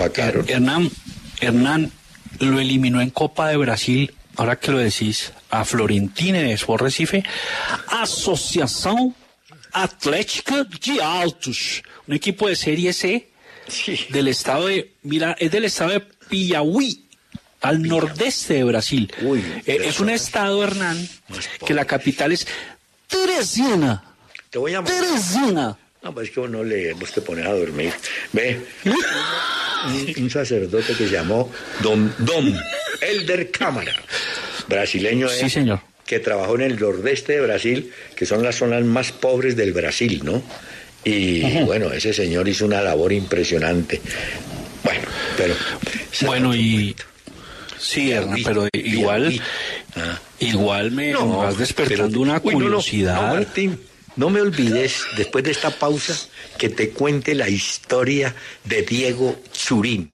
Hernán lo eliminó en Copa de Brasil. Ahora que lo decís, a Florentino de Sport Recife, Asociação Atlética de Altos, un equipo de Serie C del estado de Piauí, al nordeste de Brasil. Es un estado, Hernán, que la capital es Teresina. Te voy a llamar. Teresina. No, pues es que vos te pones a dormir. Ve, un sacerdote que se llamó Dom Elder Cámara, brasileño, sí, señor, que trabajó en el nordeste de Brasil, que son las zonas más pobres del Brasil, ¿no? Y bueno, ese señor hizo una labor impresionante. Bueno, pero... Bueno, sí, Hernán, pero igual me vas despertando una curiosidad. No, Martín, no me olvides, después de esta pausa, que te cuente la historia de Diego Churín.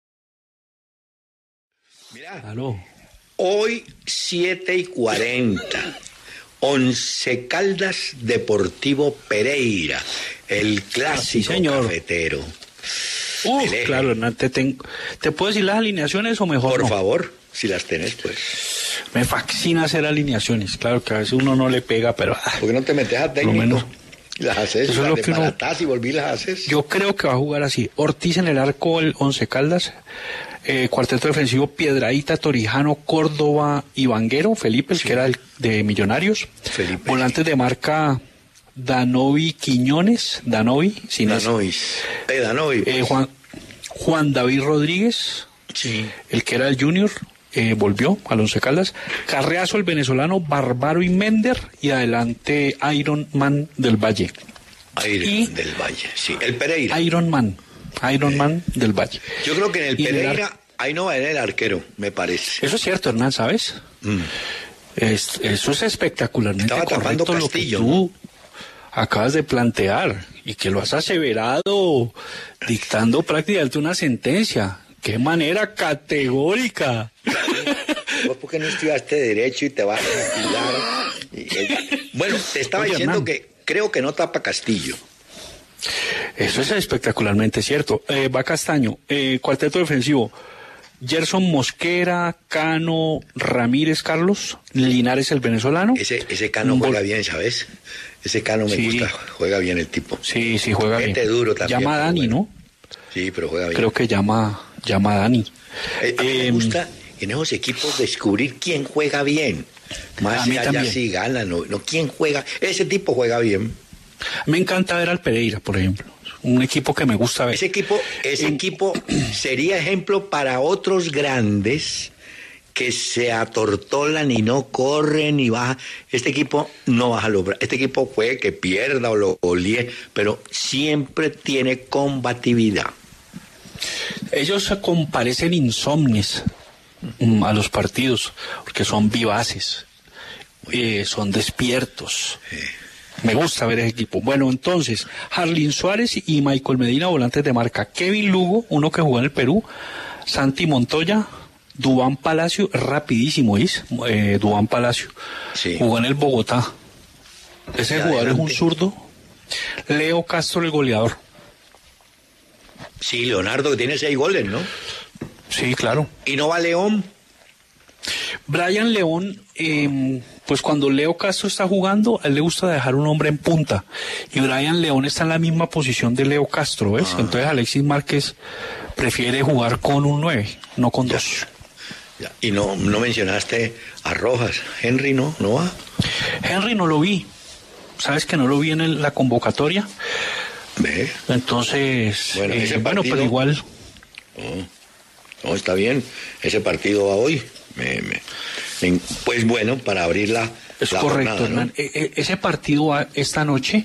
Mirá, hoy 7:40, Once Caldas Deportivo Pereira, el clásico cafetero. Claro, Hernán, ¿te puedo decir las alineaciones o mejor? Por favor, si las tenés, pues. Me fascina hacer alineaciones, claro que a veces uno no le pega, pero... ¿Por qué no te metes a técnico? Por lo menos, las haces, eso las es lo que y volví las haces. Yo creo que va a jugar así: Ortiz en el arco, el Once Caldas, cuarteto defensivo, Piedrahíta, Torijano, Córdoba y Vanguero, Felipe, el que era el de Millonarios. Felipe. Volantes de marca, Danovi Quiñones, Juan David Rodríguez, el que era el Junior, volvió al Once Caldas, Carreazo, el venezolano, Barbaro y Mender, y adelante Iron Man del Valle. Del Valle, sí, el Pereira. Iron Man del Valle. Yo creo que en el Pereira, ahí no va a ir el arquero, me parece. Eso es cierto, Hernán, ¿sabes? Eso es espectacularmente estaba correcto Castillo, lo que tú acabas de plantear y que lo has aseverado dictando prácticamente una sentencia. ¡Qué manera categórica! ¿Vos por qué no estudiaste Derecho y te vas a estudiar? Bueno, te estaba diciendo Hernán, que creo que no tapa Castillo. eso es espectacularmente cierto. Va Castaño, cuarteto defensivo. Gerson Mosquera, Cano, Ramírez Carlos, Linares el venezolano. Ese Cano juega bien, ¿sabes? Ese Cano me gusta, juega bien el tipo. Sí, juega bien. Duro también. Llama a Dani, bueno. ¿no? Sí, pero juega bien. Creo que llama a Dani. A mí me gusta en esos equipos descubrir quién juega bien. Más allá si gana, no quién juega. Ese tipo juega bien. Me encanta ver al Pereira, por ejemplo. Un equipo que me gusta ver. Ese equipo sería ejemplo para otros grandes que se atortolan y no corren y bajan. Este equipo no baja los brazos. Este equipo puede que pierda o lo golee, pero siempre tiene combatividad. Ellos comparecen insomnes a los partidos, porque son vivaces, son despiertos. Me gusta ver ese equipo. Bueno, entonces, Harlin Suárez y Michael Medina, volantes de marca. Kevin Lugo, uno que jugó en el Perú. Santi Montoya, Duván Palacio, rapidísimo, ¿es? Duván Palacio. Sí. Jugó en el Bogotá. Ese jugador adelante. es un zurdo. Leo Castro, el goleador. Sí, Leonardo, que tiene 6 goles, ¿no? Sí, claro. ¿Y no va León? Brian León, pues cuando Leo Castro está jugando, a él le gusta dejar un hombre en punta. Y Brian León está en la misma posición de Leo Castro, ¿ves? Entonces Alexis Márquez prefiere jugar con un 9, no con 2. Ya. Y no mencionaste a Rojas. Henry no va. Henry no lo vi. ¿Sabes que no lo vi en la convocatoria? Ve. Entonces, Bueno, ese partido, pero igual. No, está bien. Ese partido va hoy. Pues bueno, para abrir la Correcto, jornada, ¿no? Hernán. Ese partido va esta noche.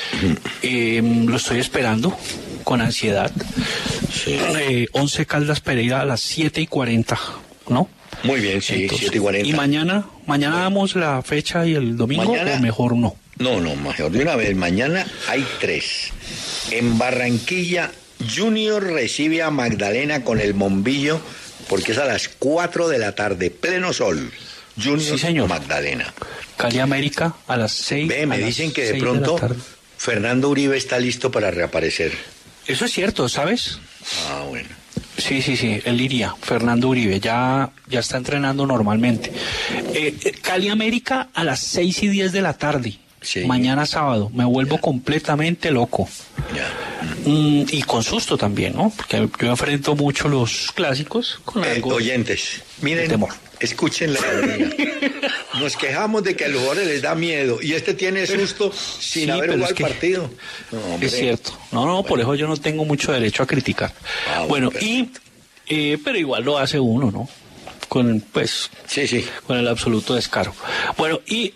Lo estoy esperando con ansiedad. Sí. 11 Caldas Pereira a las 7:40, ¿no? Muy bien, sí, Entonces, 7:40. ¿Y mañana damos la fecha y el domingo Mañana, o mejor no? No, mejor de una vez. Mañana hay 3. En Barranquilla, Junior recibe a Magdalena con el bombillo, porque es a las 4 de la tarde, pleno sol. Junior, Sí, señor. Magdalena. Cali América a las 6. Ve, me dicen que de pronto Fernando Uribe está listo para reaparecer. Eso es cierto, ¿sabes? Ah, bueno. Sí, él iría. Fernando Uribe ya está entrenando normalmente. Cali América a las 6:10 de la tarde. Sí. Mañana sábado. Me vuelvo completamente loco. Ya. Y con susto también, ¿no? Porque yo enfrento mucho los clásicos con algo Oyentes, miren, de temor. escuchen la ironía. Nos quejamos de que a los jugadores les da miedo y este tiene susto sin Sí, haber pero jugado es que el partido. No, hombre. Es cierto. No, por eso yo no tengo mucho derecho a criticar. Bueno, pero igual lo hace uno, ¿no? Sí. Con el absoluto descaro. Bueno, y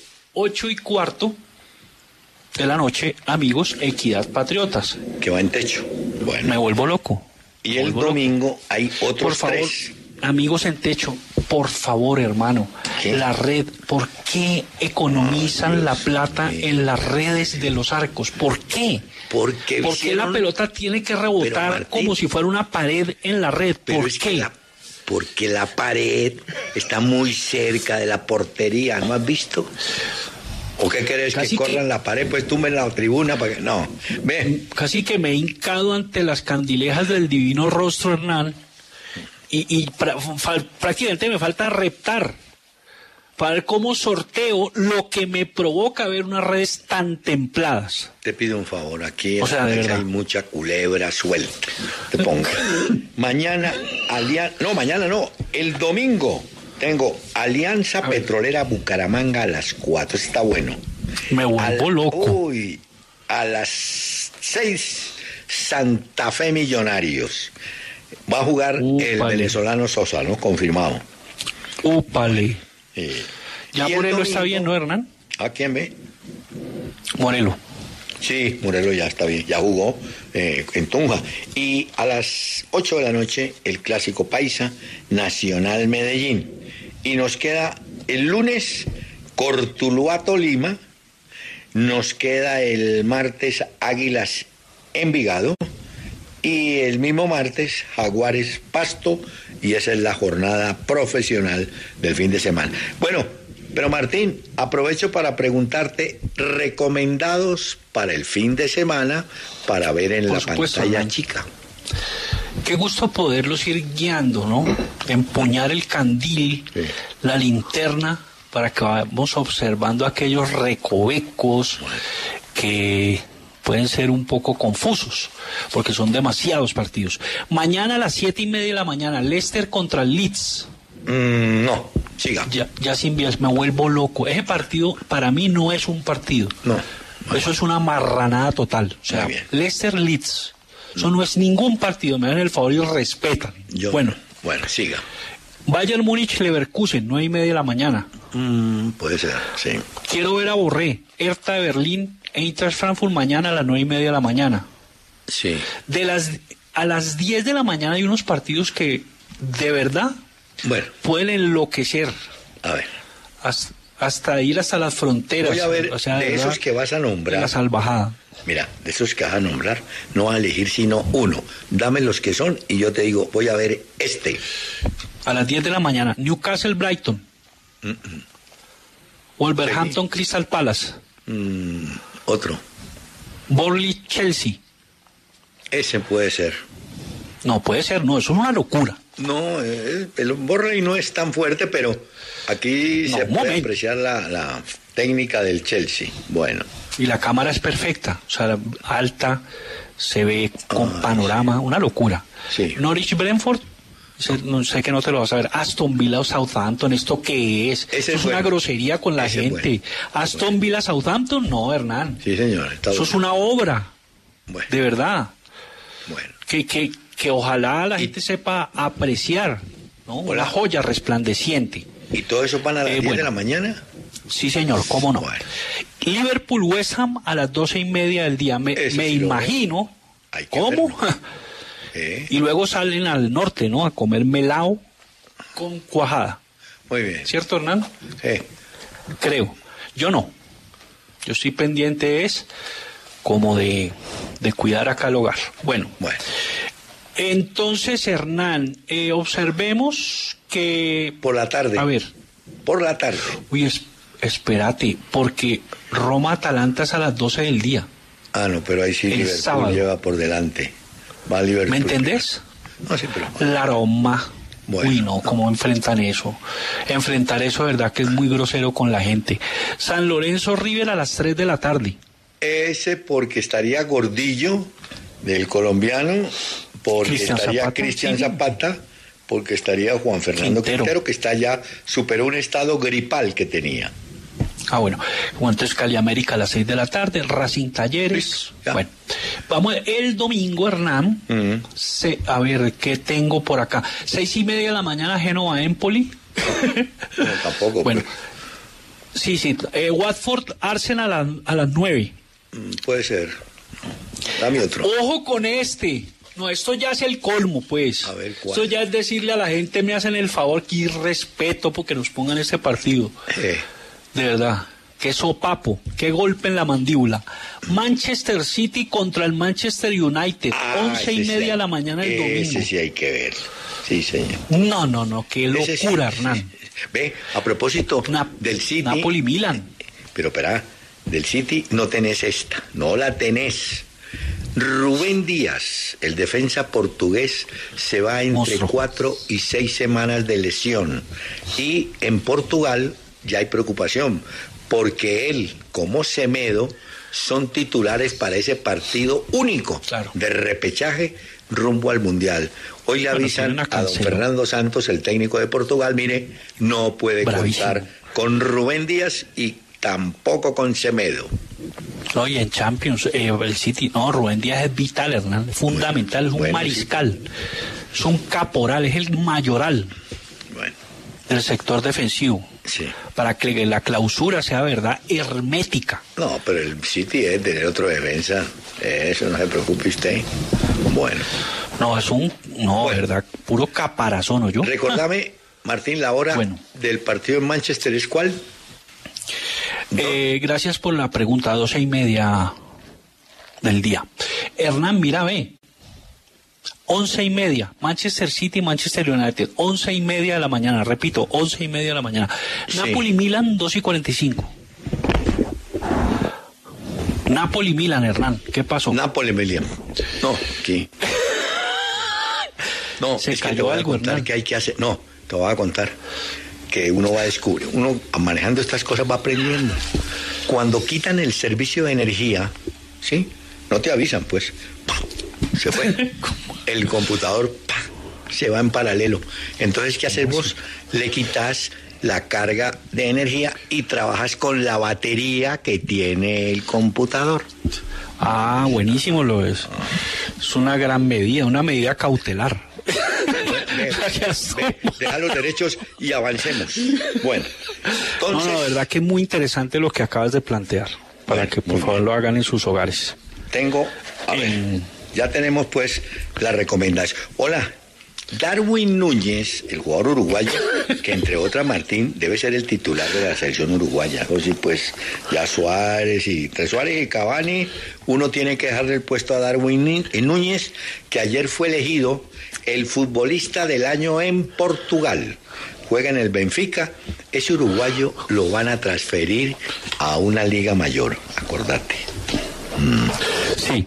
8:15 de la noche, amigos, Equidad Patriotas. Que va en techo. Bueno. Me vuelvo loco. Y el domingo hay otros Por favor, 3. amigos en techo, por favor, hermano. ¿Qué? La red, ¿por qué economizan la plata en las redes de los arcos? ¿Por qué? ¿Por qué la pelota tiene que rebotar Martín, como si fuera una pared en la red? ¿Por qué? Porque la pared está muy cerca de la portería, ¿no has visto? ¿O qué querés? Casi que corran la pared, pues tumben la tribuna para que... No, ven. Casi que me he hincado ante las candilejas del divino rostro, Hernán, y prácticamente me falta reptar para ver cómo sorteo lo que me provoca ver unas redes tan templadas. Te pido un favor, aquí O sea, de verdad. hay mucha culebra suelta. Te pongo. Mañana el domingo tengo Alianza Petrolera Bucaramanga a las 4. Está bueno. Me vuelvo loco. Uy, a las 6 Santa Fe Millonarios. Va a jugar el venezolano Sosa, ¿no? Confirmado. Úpale. Ya Y el Morelos domingo, está bien, ¿no, Hernán? ¿A quién ve? Morelos. Sí, Morelos ya está bien, ya jugó en Tunja. Y a las 8 de la noche, el clásico paisa, Nacional Medellín. Y nos queda el lunes, Cortuluá Tolima, Nos queda el martes Águilas Envigado y el mismo martes Jaguares Pasto, y esa es la jornada profesional del fin de semana. Bueno, pero Martín, aprovecho para preguntarte recomendados para el fin de semana para ver en la pantalla chica. Qué gusto poderlos ir guiando, ¿no? Empuñar el candil, sí, la linterna, para que vamos observando aquellos recovecos que pueden ser un poco confusos, porque son demasiados partidos. Mañana a las 7:30 de la mañana, Leicester contra el Leeds. No, siga. Ya sin vías, me vuelvo loco. Ese partido para mí no es un partido. No. Eso es una marranada total. O sea, Leicester-Leeds. Eso no es ningún partido. Me dan el favor y respetan. Bueno, siga. Bayern Múnich-Leverkusen, 9:30 de la mañana. Puede ser, sí. Quiero ver a Borré, Hertha de Berlín, Eintracht Frankfurt mañana a las 9:30 de la mañana. Sí. A las 10 de la mañana hay unos partidos que, de verdad, pueden enloquecer. A ver. Hasta ir hasta las fronteras. Voy a ver, de esos que vas a nombrar. La salvajada. Mira, de esos que vas a nombrar, no vas a elegir sino uno. Dame los que son y yo te digo, voy a ver este. A las 10 de la mañana, Newcastle-Brighton. Wolverhampton-Crystal Palace. Otro. Burnley-Chelsea. Ese puede ser. No, puede ser, no, eso es una locura. No, el Burnley no es tan fuerte, pero aquí se puede apreciar la técnica del Chelsea. Bueno. Y la cámara es perfecta, o sea, alta, se ve con panorama, una locura. Sí. Norwich-Brentford, no sé que no te lo vas a ver. Aston Villa o Southampton, ¿esto qué es? Eso es una grosería con la gente. Aston Villa, Southampton, no, Hernán. Sí, señor. Eso es una obra. De verdad. Bueno. Que ojalá la gente sepa apreciar, ¿no? La joya resplandeciente. ¿Y todo eso van a las 10 de la mañana? Sí, señor, cómo no. Liverpool-West Ham a las 12:30 del día. Me imagino. ¿Cómo? Y luego salen al norte, ¿no? A comer melao con cuajada. Muy bien. ¿Cierto, Hernán? Sí. Creo. Yo no. Yo estoy pendiente como de cuidar acá el hogar. Bueno. Entonces, Hernán, observemos que... Por la tarde. A ver. Por la tarde. Uy, espérate, porque Roma-Atalanta es a las 12 del día. No, pero ahí sí Liverpool sábado lleva por delante. Va Liverpool. ¿Me entendés? No, sí, pero... La Roma. Uy, no, ¿cómo enfrentan eso? Enfrentar eso, verdad que es muy grosero con la gente. San Lorenzo-River a las 3 de la tarde. Ese porque estaría Gordillo, del colombiano, porque estaría Cristian Zapata, porque estaría Juan Fernando Quintero, que superó un estado gripal que tenía. Bueno, entonces Cali América a las 6 de la tarde, Racing Talleres. Bueno, vamos el domingo, Hernán. A ver, ¿qué tengo por acá? 6:30 de la mañana, Génova Empoli. No, tampoco. Bueno, sí. Watford Arsenal a las 9. Puede ser. Dame otro. Ojo con este. No, esto ya es el colmo, pues. A ver, ¿cuál? Esto ya es decirle a la gente, me hacen el favor, que irrespeto porque nos pongan este partido. De verdad, qué sopapo, qué golpe en la mandíbula. Manchester City contra el Manchester United, 11:30 de la mañana el domingo. Ese sí hay que ver. Sí, señor. No, qué locura, Hernán. Ve, a propósito del City. Napoli-Milan. Pero espera, del City no tenés esta, no la tenés. Rubén Díaz, el defensa portugués, se va entre 4 y 6 semanas de lesión. Y en Portugal ya hay preocupación, porque él, como Semedo, son titulares para ese partido único de repechaje rumbo al Mundial. Hoy le avisan a don Fernando Santos, el técnico de Portugal, mire, no puede contar con Rubén Díaz y tampoco con Semedo. No, y en Champions, el City, Rubén Díaz es vital, Hernán, es fundamental, es un mariscal, es un caporal, es el mayoral del sector defensivo. Sí. Para que la clausura sea, verdad, hermética. No, pero el City es tener otro defensa, eso no se preocupe usted. Bueno. No, verdad, puro caparazón, ¿o yo? Recordame, Martín, la hora del partido en Manchester, ¿es cuál? Gracias por la pregunta, 12:30 del día. Hernán, mira, ve. 11:30, Manchester City, Manchester United, 11:30 de la mañana, repito, 11:30 de la mañana. Sí. Napoli-Milan, 2:45. Napoli-Milan, Hernán, ¿qué pasó? Napoli-Milan. No, aquí. No, Se es que cayó te voy a algo, contar Hernán. qué hay que hacer. No, te voy a contar que uno va a descubrir. Uno manejando estas cosas va aprendiendo. Cuando quitan el servicio de energía, ¿sí? No te avisan, pues. ¡Pah! Se fue. El computador, ¡pah! Se va en paralelo. Entonces, ¿qué haces vos? Le quitas la carga de energía y trabajas con la batería que tiene el computador. Ah, buenísimo lo es. Es una gran medida, una medida cautelar. Deja los derechos y avancemos. Bueno, entonces... No, la verdad que es muy interesante lo que acabas de plantear, para Bueno, que por muy favor bien. lo hagan en sus hogares. Tengo, a ver, ya tenemos pues la recomendación. Hola, Darwin Núñez, el jugador uruguayo, que entre otras Martín debe ser el titular de la selección uruguaya. O sí, pues ya Suárez y entre Suárez y Cavani, uno tiene que dejarle el puesto a Darwin Núñez, que ayer fue elegido el futbolista del año en Portugal. Juega en el Benfica. Ese uruguayo lo van a transferir a una liga mayor, acordate. Sí,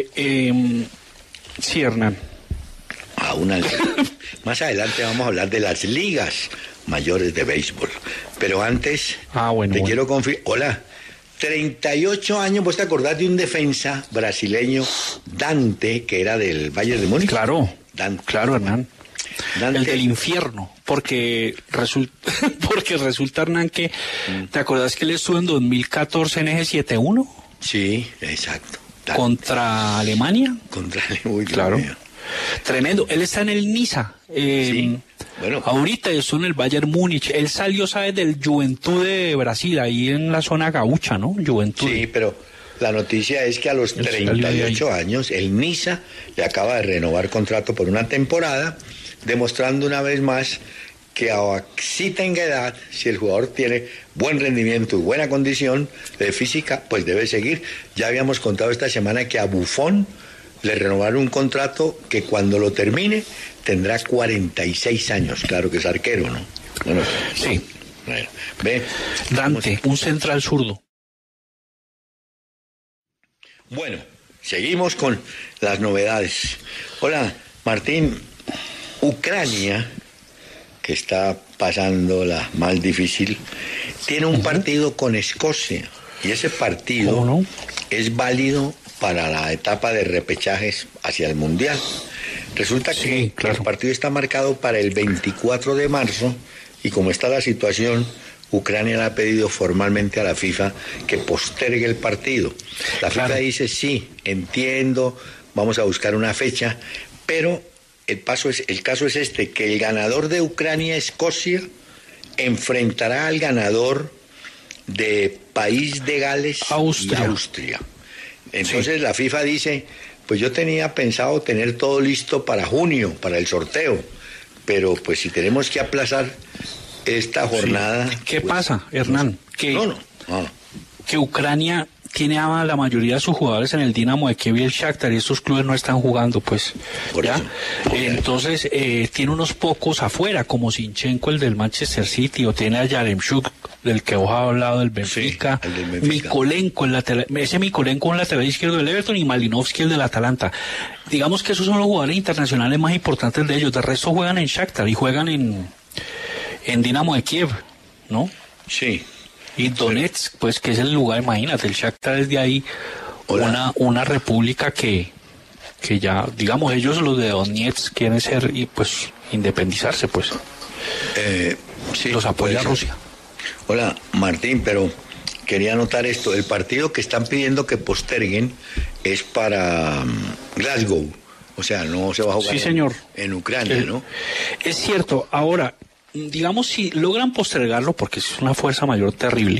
sí, Hernán. A una liga. Más adelante vamos a hablar de las ligas mayores de béisbol. Pero antes, te quiero confirmar. Hola, 38 años, ¿vos te acordás de un defensa brasileño, Dante, que era del Bayern de Múnich? Claro, Dante. claro, Hernán. Dante. El del infierno, porque resulta, Hernán, que ¿te acordás que él estuvo en 2014 en Eje 7-1? Sí, exacto. Dante. Contra Alemania. Contra Alemania, claro. Mío. Tremendo. Él está en el Niza. Sí. Bueno. Ahorita estuvo en el Bayern Múnich. Él salió, ¿sabes? Del Juventud de Brasil, ahí en la zona gaucha, ¿no? Juventud. Sí, pero la noticia es que a los 38 años el Niza le acaba de renovar contrato por una temporada, demostrando una vez más que así tenga edad, si el jugador tiene buen rendimiento y buena condición de física, pues debe seguir. Ya habíamos contado esta semana que a Buffon le renovaron un contrato que cuando lo termine tendrá 46 años. Claro que es arquero, ¿no? Bueno, sí. Bueno, ve. Dante, un central zurdo. Bueno, seguimos con las novedades. Hola, Martín. Ucrania, que está pasando la más difícil, tiene un partido con Escocia. Y ese partido es válido para la etapa de repechajes hacia el Mundial. Resulta que el partido está marcado para el 24 de marzo y como está la situación, Ucrania le ha pedido formalmente a la FIFA que postergue el partido. La FIFA dice, sí, entiendo, vamos a buscar una fecha, pero el caso es este, que el ganador de Ucrania-Escocia enfrentará al ganador de País de Gales y Austria. Entonces la FIFA dice, pues yo tenía pensado tener todo listo para junio, para el sorteo, pero pues si tenemos que aplazar esta jornada... ¿Qué pues, pasa, Hernán? Que Ucrania tiene a la mayoría de sus jugadores en el Dinamo de Kiev y el Shakhtar, y estos clubes no están jugando, pues. ¿ya? Entonces, tiene unos pocos afuera, como Zinchenko, el del Manchester City, o tiene a Yaremchuk, del que vos has hablado, del Benfica, sí, el del Benfica. Mikolenko, un lateral izquierdo del Everton, y Malinovsky, el del Atalanta. Digamos que esos son los jugadores internacionales más importantes de ellos. De resto juegan en Shakhtar y juegan en Dinamo de Kiev, ¿no? Sí. Y Donetsk, pues que es el lugar, imagínate, el Shakhtar es de ahí una república que ya, digamos, ellos los de Donetsk quieren ser y pues independizarse, pues. Sí, los apoya Rusia. Hola, Martín, pero quería anotar esto, el partido que están pidiendo que posterguen es para Glasgow, o sea, no se va a jugar sí, señor. En Ucrania, ¿no? Es cierto, ahora... digamos, si logran postergarlo, porque es una fuerza mayor terrible,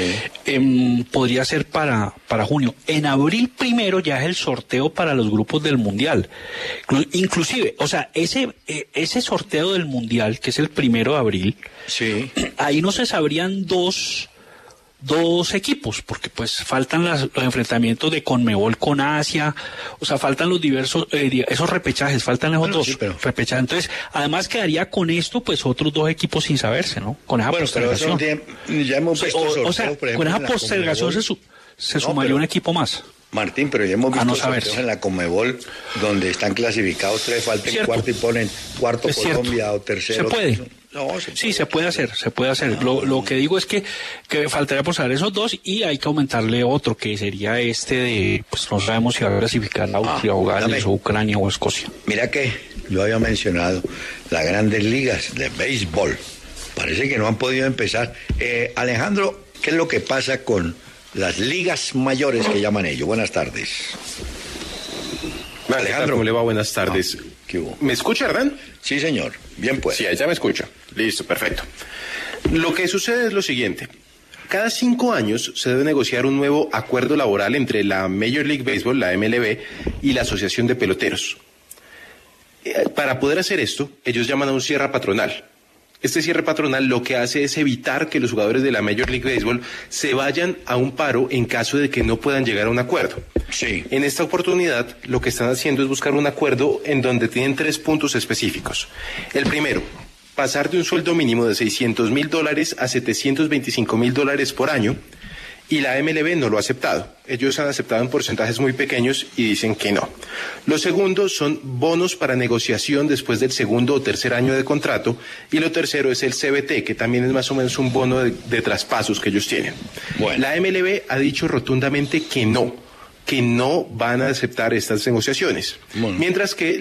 podría ser para junio. En abril primero ya es el sorteo para los grupos del Mundial. Inclusive, o sea, ese sorteo del Mundial, que es el 1 de abril, ahí no se sabrían dos 2 equipos, porque pues faltan los enfrentamientos de Conmebol con Asia, o sea, faltan los diversos, esos repechajes, faltan esos dos repechajes. Entonces, además quedaría con esto, pues otros 2 equipos sin saberse, ¿no? Con esa postergación. Ya hemos visto o sea, por ejemplo, con esa postergación se sumaría un equipo más. Martín, pero ya hemos visto sorteos en la Conmebol donde están clasificados 3, falten cuarto y ponen cuarto Colombia o tercero. Se puede. Se puede hacer. Lo que digo es que faltaría por saber esos 2 y hay que aumentarle otro, que sería de, pues no sabemos si va a clasificar Austria o Gales o Ucrania o Escocia. Mira que yo había mencionado las grandes ligas de béisbol. Parece que no han podido empezar. Alejandro, ¿qué es lo que pasa con las ligas mayores que llaman ellos? Buenas tardes. Alejandro, ¿cómo le va? Buenas tardes. ¿Qué hubo? ¿Me escucha, Hernán? Sí, señor. Bien, pues. Sí, ya me escucha. Listo, perfecto. Lo que sucede es lo siguiente. Cada 5 años se debe negociar un nuevo acuerdo laboral entre la Major League Baseball, la MLB, y la Asociación de Peloteros. Para poder hacer esto, ellos llaman a un cierre patronal. Este cierre patronal lo que hace es evitar que los jugadores de la Major League Baseball se vayan a un paro en caso de que no puedan llegar a un acuerdo. Sí. En esta oportunidad, lo que están haciendo es buscar un acuerdo en donde tienen 3 puntos específicos. El primero, pasar de un sueldo mínimo de $600,000 a $725,000 por año, y la MLB no lo ha aceptado. Ellos han aceptado en porcentajes muy pequeños y dicen que no. Lo segundo son bonos para negociación después del 2º o 3er año de contrato, y lo tercero es el CBT, que también es más o menos un bono de traspasos que ellos tienen. Bueno. La MLB ha dicho rotundamente que no van a aceptar estas negociaciones. Bueno. Mientras que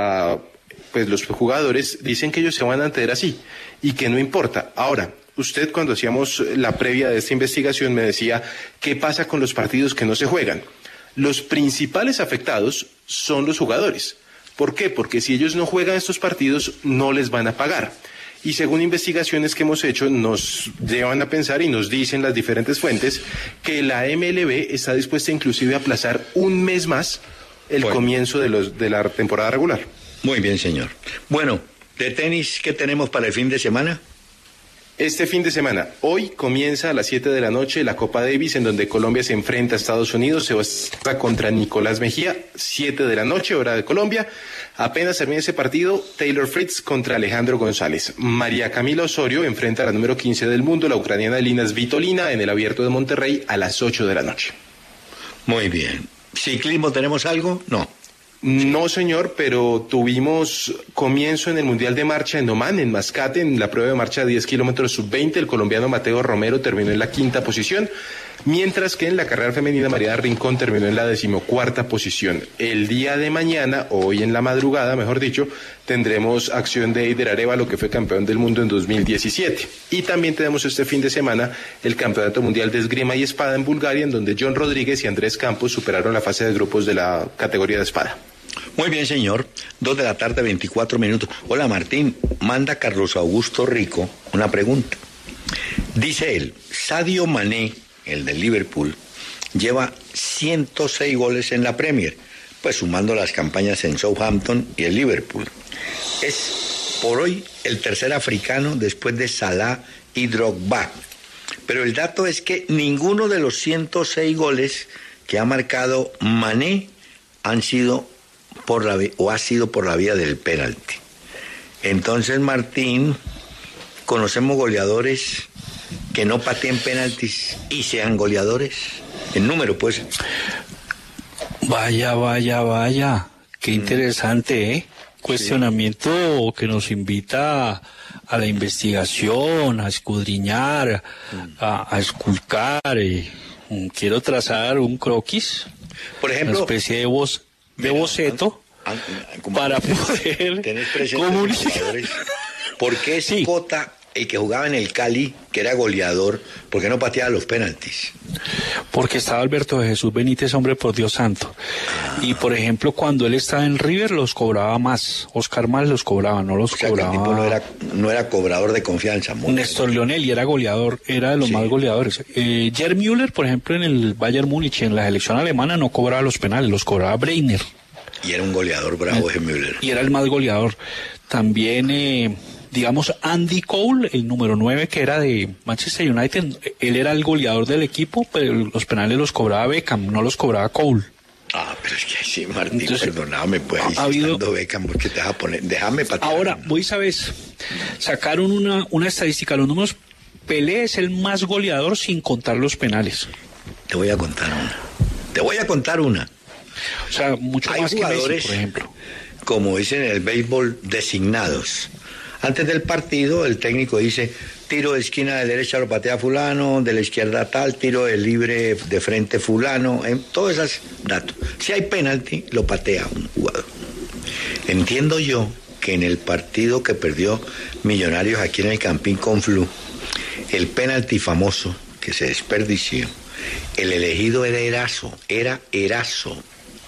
los jugadores dicen que ellos se van a mantener así y que no importa. Ahora, usted cuando hacíamos la previa de esta investigación me decía, ¿qué pasa con los partidos que no se juegan? Los principales afectados son los jugadores. ¿Por qué? Porque si ellos no juegan estos partidos, no les van a pagar. Y según investigaciones que hemos hecho, nos llevan a pensar y nos dicen las diferentes fuentes que la MLB está dispuesta inclusive a aplazar un mes más el comienzo de la temporada regular. Muy bien, señor. Bueno, de tenis, ¿qué tenemos para el fin de semana? Este fin de semana, hoy comienza a las 7 de la noche la Copa Davis, en donde Colombia se enfrenta a Estados Unidos, se va contra Nicolás Mejía, 7 de la noche, hora de Colombia. Apenas termina ese partido, Taylor Fritz contra Alejandro González. María Camila Osorio enfrenta a la número 15 del mundo, la ucraniana Elina Svitolina, en el Abierto de Monterrey a las 8 de la noche. Muy bien. ¿Ciclismo tenemos algo? No. No, señor, pero tuvimos comienzo en el Mundial de Marcha en Oman, en Mascate, en la prueba de marcha de 10 kilómetros sub-20. El colombiano Mateo Romero terminó en la 5ª posición, mientras que en la carrera femenina Mariana Rincón terminó en la 14ª posición. El día de mañana, hoy en la madrugada, mejor dicho, tendremos acción de Eider Arévalo, que fue campeón del mundo en 2017. Y también tenemos este fin de semana el Campeonato Mundial de Esgrima y Espada en Bulgaria, en donde John Rodríguez y Andrés Campos superaron la fase de grupos de la categoría de espada. Muy bien, señor. 2 de la tarde, 24 minutos. Hola, Martín. Manda Carlos Augusto Rico una pregunta. Dice él, Sadio Mané, el del Liverpool, lleva 106 goles en la Premier, pues sumando las campañas en Southampton y el Liverpool. Es por hoy el tercer africano después de Salah y Drogba. Pero el dato es que ninguno de los 106 goles que ha marcado Mané ha sido por la vía del penalti. Entonces, Martín, conocemos goleadores que no pateen penaltis y sean goleadores. El número, pues. Vaya. Qué interesante, ¿eh? Cuestionamiento que nos invita a la investigación, a escudriñar, a esculcar. Quiero trazar un croquis, por ejemplo, una especie de boceto para poder comunicar. ¿Por qué Cota, el que jugaba en el Cali, que era goleador, por qué no pateaba los penaltis? Porque estaba Alberto de Jesús Benítez, hombre, por Dios santo. Y por ejemplo, cuando él estaba en River, los cobraba más. Oscar Más los cobraba, no los cobraba. Que el tipo no era cobrador de confianza. Néstor Leonel, y era goleador, era de los más goleadores. Gerd Müller, por ejemplo, en el Bayern Múnich, en la selección alemana, no cobraba los penales, los cobraba Breitner. Y era un goleador bravo ese Müller. Y era el más goleador. También digamos, Andy Cole, el número 9 que era de Manchester United, él era el goleador del equipo, pero los penales los cobraba Beckham, no los cobraba Cole. Ah, pero es que sí, Martín, Entonces, perdóname, pues ahí ha habido... estando Beckham, porque te vas a poner, déjame patear. Ahora, voy, sabes, sacaron una estadística, los números, Pelé es el más goleador sin contar los penales. Te voy a contar una. O sea, mucho Hay más que jugadores, Messi, por ejemplo. Como dicen en el béisbol, designados. Antes del partido, el técnico dice, tiro de esquina de derecha lo patea fulano, de la izquierda tal, tiro de libre de frente fulano, todos esos datos. Si hay penalti, lo patea un jugador. Entiendo yo que en el partido que perdió Millonarios aquí en el Campín con Flu, el penalti famoso que se desperdició, el elegido era Erazo.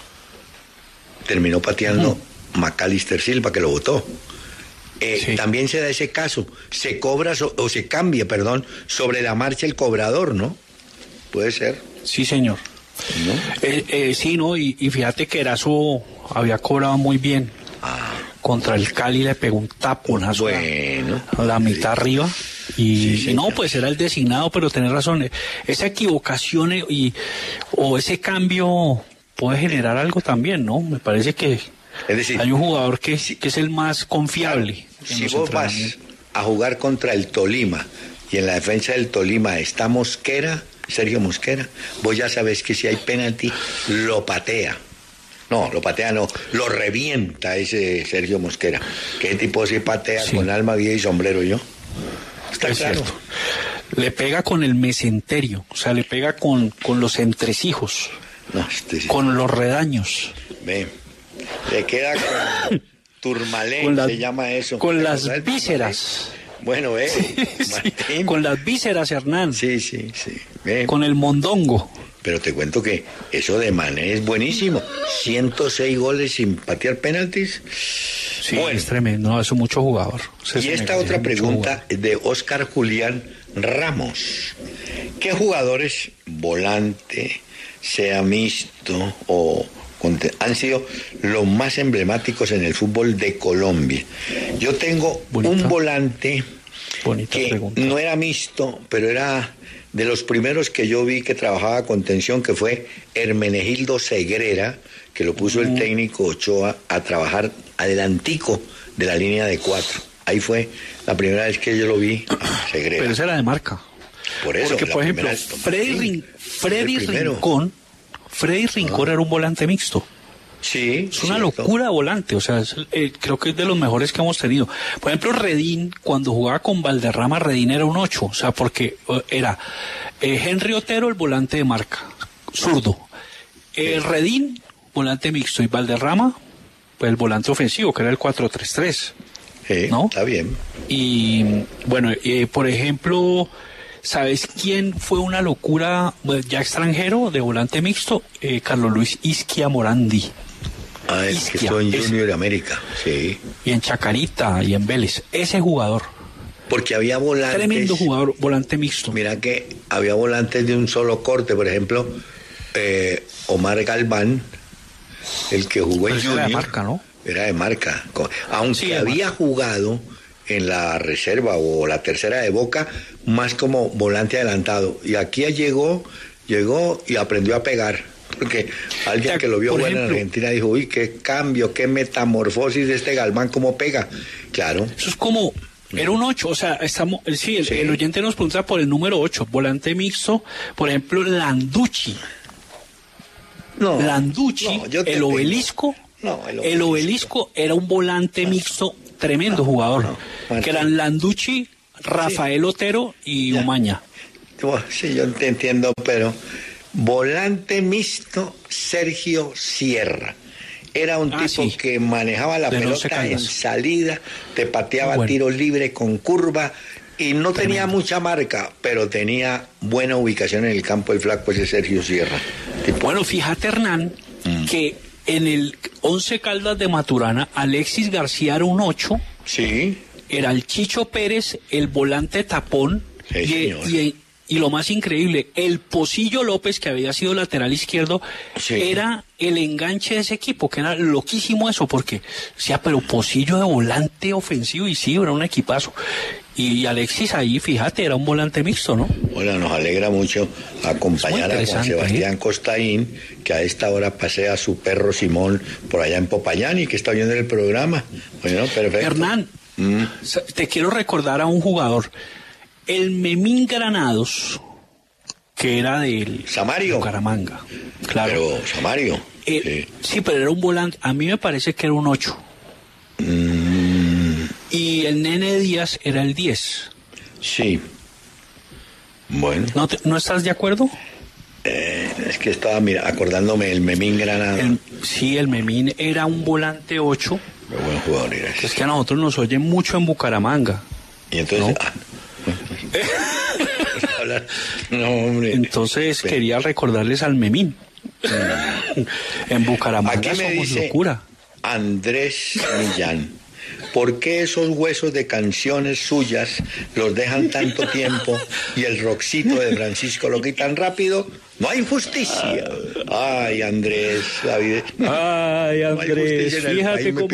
Terminó pateando Macalister Silva, que lo votó. Sí. También se da ese caso, se cobra o se cambia, sobre la marcha el cobrador, ¿no? Puede ser. Sí, señor. ¿No? Sí, ¿no? Y fíjate que Erazo había cobrado muy bien. Contra el Cali le pegó un taponazo a la mitad arriba. Y no, pues era el designado, pero tenés razón. Esa equivocación o ese cambio puede generar algo también, ¿no? Me parece que es decir, hay un jugador que es el más confiable. Si vos vas a jugar contra el Tolima y en la defensa del Tolima está Sergio Mosquera, vos ya sabes que si hay penalti, lo patea. No, lo revienta ese Sergio Mosquera. ¿Qué tipo sí patea con alma, vida y sombrero yo? Está claro. Cierto. Le pega con el mesenterio, o sea, le pega con los entresijos, con los redaños. Ve, le queda con turmalén, se llama eso. Con las vísceras. Bueno, Martín. Con las vísceras, Hernán. Sí. Con el mondongo. Pero te cuento que eso de Mané es buenísimo. 106 goles sin patear penaltis. Sí, bueno, es tremendo, es mucho jugador. Y esta otra pregunta es de Oscar Julián Ramos. ¿Qué jugadores, volante, sea mixto han sido los más emblemáticos en el fútbol de Colombia? Yo tengo un volante que no era mixto, pero era de los primeros que yo vi que trabajaba con tensión, que fue Hermenegildo Segrera, que lo puso el técnico Ochoa a trabajar adelantico de la línea de 4. Ahí fue la primera vez que yo lo vi a Segrera. Pero esa era de marca. Por eso, porque, por ejemplo, Freddy Rincón era un volante mixto. Sí, es una locura de volante, o sea, creo que es de los mejores que hemos tenido. Por ejemplo, Redín, cuando jugaba con Valderrama, Redín era un 8, o sea, porque era Henry Otero el volante de marca, zurdo. Redín, volante mixto, y Valderrama, pues el volante ofensivo, que era el 4-3-3. ¿no? Está bien. Y bueno, por ejemplo, ¿sabes quién fue una locura ya extranjero de volante mixto? Carlos Luis Isquia Morandi. Es que estuvo en Junior de América, sí. Y en Chacarita y en Vélez. Ese jugador. Porque había volantes. Tremendo jugador, volante mixto. Mira que había volantes de un solo corte, por ejemplo, Omar Galván, el que jugó en Junior. Era de marca, ¿no? Era de marca. Aunque había jugado en la reserva o la tercera de Boca, más como volante adelantado. Y aquí llegó y aprendió a pegar. Porque alguien que lo vio jugar en Argentina dijo, uy, qué cambio, qué metamorfosis de este Galván, cómo pega. Claro. Eso es como, era un 8, o sea, estamos, el oyente nos pregunta por el número 8, volante mixto, por ejemplo, Landucci. El Obelisco. El Obelisco era un volante mixto, tremendo jugador. Que eran Landucci, Rafael Otero y Umaña. Sí, yo te entiendo, pero volante mixto, Sergio Sierra. Era un tipo que manejaba la pelota en salida, te pateaba tiro libre con curva y no tenía mucha marca, pero tenía buena ubicación en el campo el flaco ese Sergio Sierra. Bueno, fíjate, Hernán, que en el 11 Caldas de Maturana, Alexis García era un 8. Sí. Era el Chicho Pérez, el volante tapón. Sí, Y lo más increíble, el Pocillo López, que había sido lateral izquierdo, era el enganche de ese equipo, que era loquísimo eso, porque decía, pero Pocillo de volante ofensivo, y sí, era un equipazo. Y Alexis ahí, fíjate, era un volante mixto, ¿no? Bueno, nos alegra mucho acompañar a Juan Sebastián Costaín, que a esta hora pasea a su perro Simón por allá en Popayán y que está viendo el programa. Bueno, perfecto. Hernán, te quiero recordar a un jugador, el Memín Granados, que era del Samario. Bucaramanga. Claro. Pero Samario. Sí, pero era un volante, a mí me parece que era un 8. Y el Nene Díaz era el 10. Sí. Bueno. ¿No estás de acuerdo? Es que estaba acordándome del Memín Granado. Sí, el Memín era un volante 8. Qué buen jugador era ese. Es que a nosotros nos oyen mucho en Bucaramanga. Y entonces... ¿No? No, hombre. Entonces quería recordarles al Memín. En Bucaramanga aquí me somos dice locura. Andrés Millán, ¿por qué esos huesos de canciones suyas los dejan tanto tiempo y el rockcito de Francisco lo quitan rápido? No hay justicia. Ay, Andrés, la vida. Ay, Andrés, no fíjate cómo...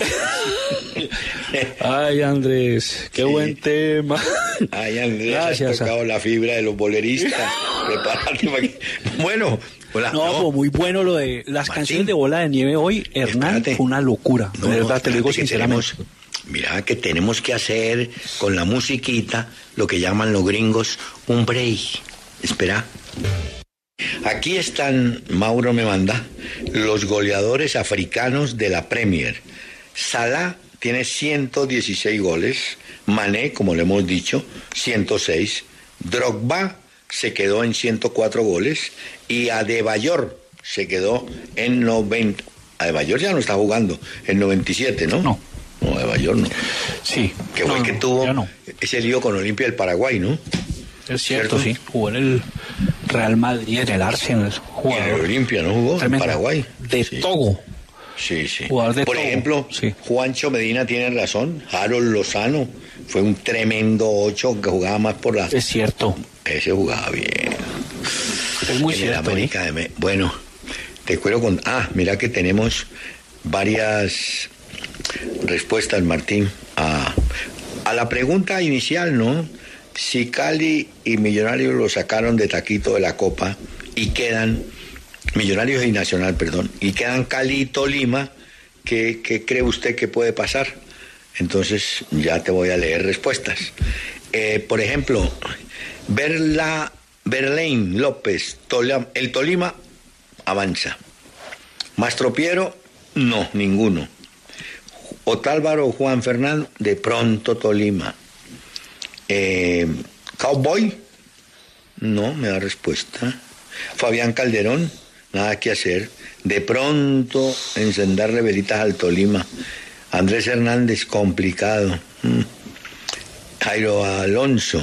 Ay, Andrés, qué buen tema. Ay, Andrés, gracias, has tocado la fibra de los boleristas. Prepárate para que... Bueno... Hola, no, muy bueno lo de las Martín, canciones de Bola de Nieve hoy, Hernán, espérate. fue una locura, de verdad, te lo digo sinceramente. Mira que tenemos que hacer con la musiquita lo que llaman los gringos un break. Espera. Aquí están, Mauro me manda, los goleadores africanos de la Premier. Salah tiene 116 goles, Mané, como le hemos dicho, 106, Drogba se quedó en 104 goles y Adebayor se quedó en 90. Adebayor ya no está jugando, en 97, ¿no? No, Adebayor no. Sí. Que fue el que tuvo ese lío con Olimpia del Paraguay, ¿no? Es cierto, sí. Jugó en el Real Madrid, en el Arsenal. Y en el Olimpia, ¿no jugó? Tremendo. En Paraguay. De Togo. Sí, sí. Jugador de Por Togo. ejemplo, sí. Juancho Medina tiene razón. Harold Lozano fue un tremendo 8 que jugaba más por la... Es cierto. Ese jugaba bien. Es muy en cierto. El América Bueno, te cuento con... mira que tenemos varias respuestas, Martín, a la pregunta inicial, ¿no? Si Cali y Millonarios lo sacaron de taquito de la Copa y quedan... Millonarios y Nacional, perdón, y quedan Cali y Tolima, ¿qué cree usted que puede pasar? Entonces ya te voy a leer respuestas. Por ejemplo, Berlín López, el Tolima avanza. Mastropiero, no, ninguno. Otálvaro Juan Fernando, de pronto Tolima. Cowboy, no, me da respuesta. Fabián Calderón, nada que hacer. De pronto encenderle velitas al Tolima. Andrés Hernández, complicado. Jairo Alonso.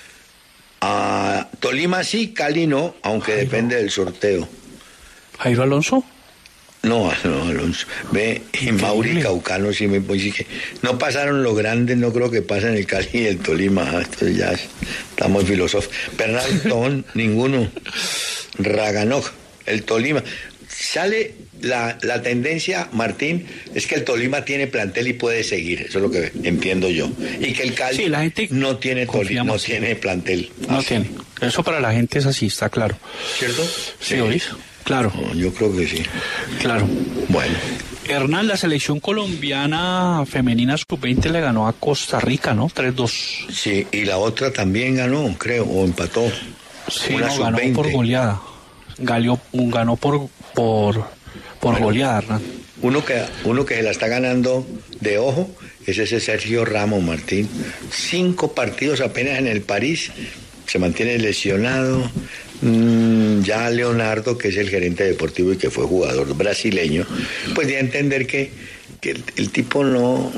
Tolima sí, Cali no, aunque depende del sorteo. ¿Jairo Alonso? No, Alonso. Ve, y Mauri Caucano sí me dice, no pasaron los grandes, no creo que pasen el Cali y el Tolima. Esto ya estamos filósofos. Bernardo ninguno. Raganoj, el Tolima. Sale la tendencia, Martín, es que el Tolima tiene plantel y puede seguir, eso es lo que entiendo yo. Y que el Cali sí, la gente no tiene tiene plantel. No tiene. Eso para la gente es así, está claro. ¿Cierto? Sí, ¿oís? Claro. No, yo creo que sí. Claro. Bueno. Hernán, la selección colombiana femenina sub-20 le ganó a Costa Rica, ¿no? 3-2. Sí, y la otra también ganó, creo, o empató. Sí, no, ganó por goleada. Ganó por goleada, Hernán. Uno que se la está ganando de ojo es ese Sergio Ramos, Martín. 5 partidos apenas en el París, se mantiene lesionado. Ya Leonardo, que es el gerente deportivo y que fue jugador brasileño, pues ya entender que el tipo no,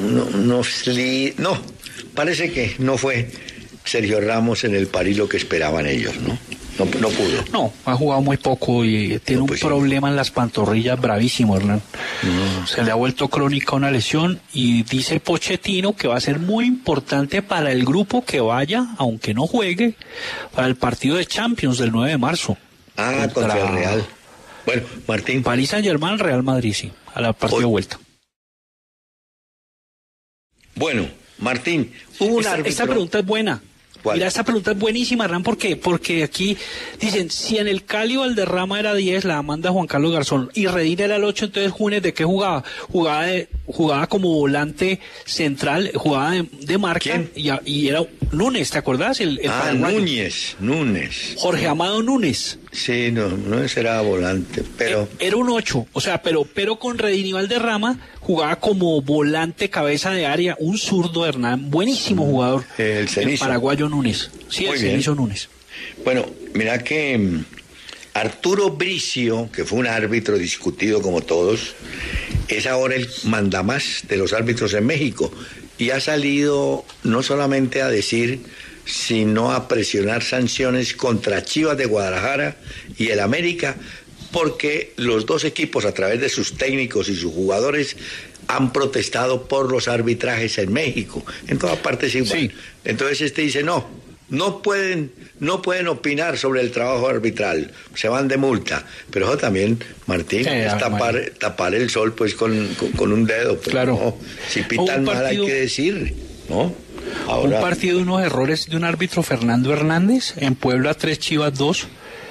parece que no fue Sergio Ramos en el París lo que esperaban ellos, ¿no? No pudo. No, ha jugado muy poco y tiene un problema en las pantorrillas bravísimo, Hernán. Se le ha vuelto crónica una lesión y dice Pochettino que va a ser muy importante para el grupo que vaya, aunque no juegue, para el partido de Champions del 9 de marzo. Contra el Real. Bueno, Martín. Paris Saint-Germain, Real Madrid, sí, a la partida de vuelta. Bueno, Martín, hubo un árbitro... Esta pregunta es buena. ¿Cuál? Mira, esta pregunta es buenísima, Hernán, ¿por qué? Porque aquí dicen, si en el Cali Valderrama era 10, la manda Juan Carlos Garzón, y Redín era el 8, entonces Junes, ¿de qué jugaba? Jugaba como volante central, jugaba de marca. ¿Quién? Y era Núñez, ¿te acordás? El Núñez. Jorge Amado Núñez. Sí, Núñez era volante, pero... Era un 8, o sea, pero con Redín y Valderrama jugaba como volante, cabeza de área, un zurdo, Hernán, buenísimo jugador. El Cenizo. El paraguayo Núñez. Sí, el Cenizo Núñez. Bueno, mira que Arturo Bricio, que fue un árbitro discutido como todos, es ahora el mandamás de los árbitros en México y ha salido no solamente a decir, sino a presionar sanciones contra Chivas de Guadalajara y el América, porque los dos equipos, a través de sus técnicos y sus jugadores, han protestado por los arbitrajes en México. En todas partes igual. Sí. Entonces dice, no pueden opinar sobre el trabajo arbitral, se van de multa. Pero eso también, Martín, es tapar el sol pues con un dedo. Pues, claro. No, si pitan mal hay que decir, ¿no? Ahora... Un partido de unos errores de un árbitro, Fernando Hernández, en Puebla 3, Chivas 2,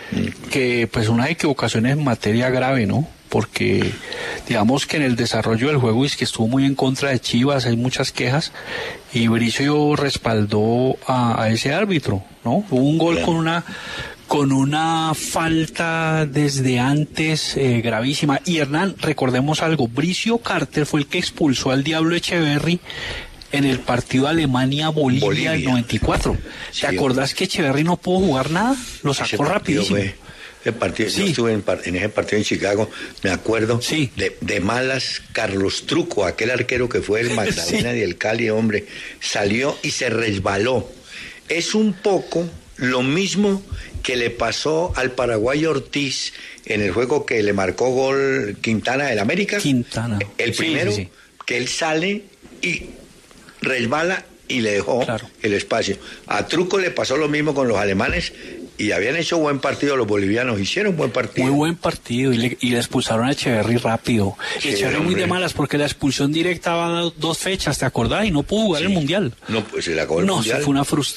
que pues unas equivocaciones en materia grave, ¿no? Porque digamos que en el desarrollo del juego es que estuvo muy en contra de Chivas, hay muchas quejas, y Bricio respaldó a ese árbitro, ¿no? Hubo un gol con una falta desde antes gravísima. Y Hernán, recordemos algo, Bricio Carter fue el que expulsó al Diablo Echeverry en el partido Alemania-Bolivia del 94. ¿Te acordás que Echeverry no pudo jugar nada? Lo sacó rapidísimo. Yo estuve en ese partido en Chicago, me acuerdo, de malas, Carlos Truco, aquel arquero que fue el Magdalena y el Cali, hombre, salió y se resbaló. Es un poco lo mismo que le pasó al paraguayo Ortiz en el juego que le marcó gol Quintana del América. El primero, que él sale y resbala y le dejó el espacio. A Truco le pasó lo mismo con los alemanes y habían hecho buen partido los bolivianos, hicieron buen partido. Muy buen partido y le expulsaron a Echeverry rápido. Echeverry muy de malas porque la expulsión directa va a 2 fechas, ¿te acordás? Y no pudo jugar el Mundial. No, pues se le acabó el Mundial. Fue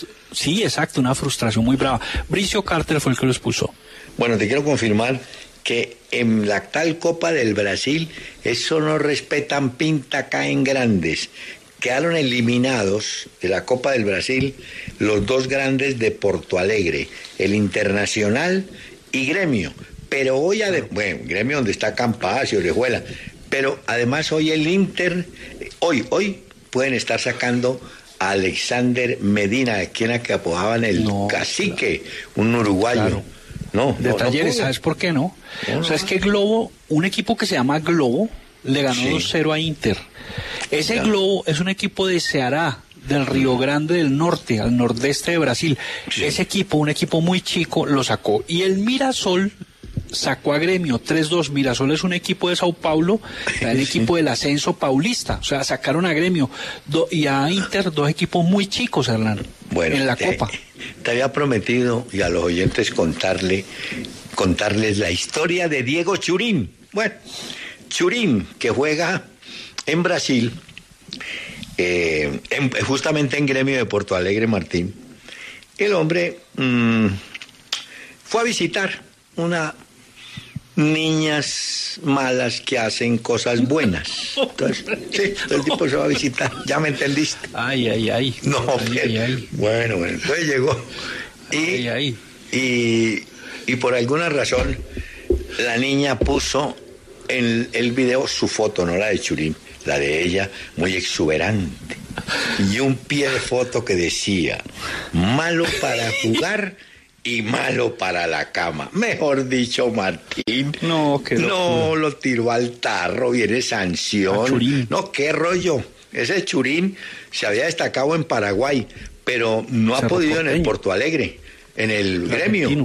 una frustración muy brava. Bricio Carter fue el que lo expulsó. Bueno, te quiero confirmar que en la tal Copa del Brasil, eso no respetan pinta, caen grandes. Quedaron eliminados de la Copa del Brasil los 2 grandes de Porto Alegre, el Internacional y Gremio. Pero hoy, Gremio donde está Campacio, Orejuela, pero además hoy el Inter, hoy pueden estar sacando a Alexander Medina, a quien apodaban el cacique, un uruguayo. Claro. De Talleres, ¿sabes por qué no? O sea, es que Globo, un equipo que se llama Globo, le ganó 2-0 a Inter. Ese Globo es un equipo de Ceará, del Río Grande del Norte, al nordeste de Brasil. Ese equipo, un equipo muy chico, lo sacó. Y el Mirasol sacó a Gremio 3-2. Mirasol es un equipo de Sao Paulo, el equipo del ascenso paulista. O sea, sacaron a Gremio y a Inter, 2 equipos muy chicos, Hernán, en la Copa. Te había prometido, y a los oyentes contarles la historia de Diego Churín. Bueno, Churín, que juega en Brasil, justamente en Gremio de Porto Alegre, Martín. El hombre fue a visitar unas niñas malas que hacen cosas buenas. Entonces, el tipo se va a visitar, ya me entendiste. Ay. No, Bueno, entonces llegó y por alguna razón la niña puso en el video su foto, no la de Churín, la de ella, muy exuberante, y un pie de foto que decía: malo para jugar y malo para la cama. Mejor dicho, Martín, no lo tiró al tarro, viene sanción. No, qué rollo. Ese Churín se había destacado en Paraguay, pero no ha podido en el Porto Alegre, en el Gremio.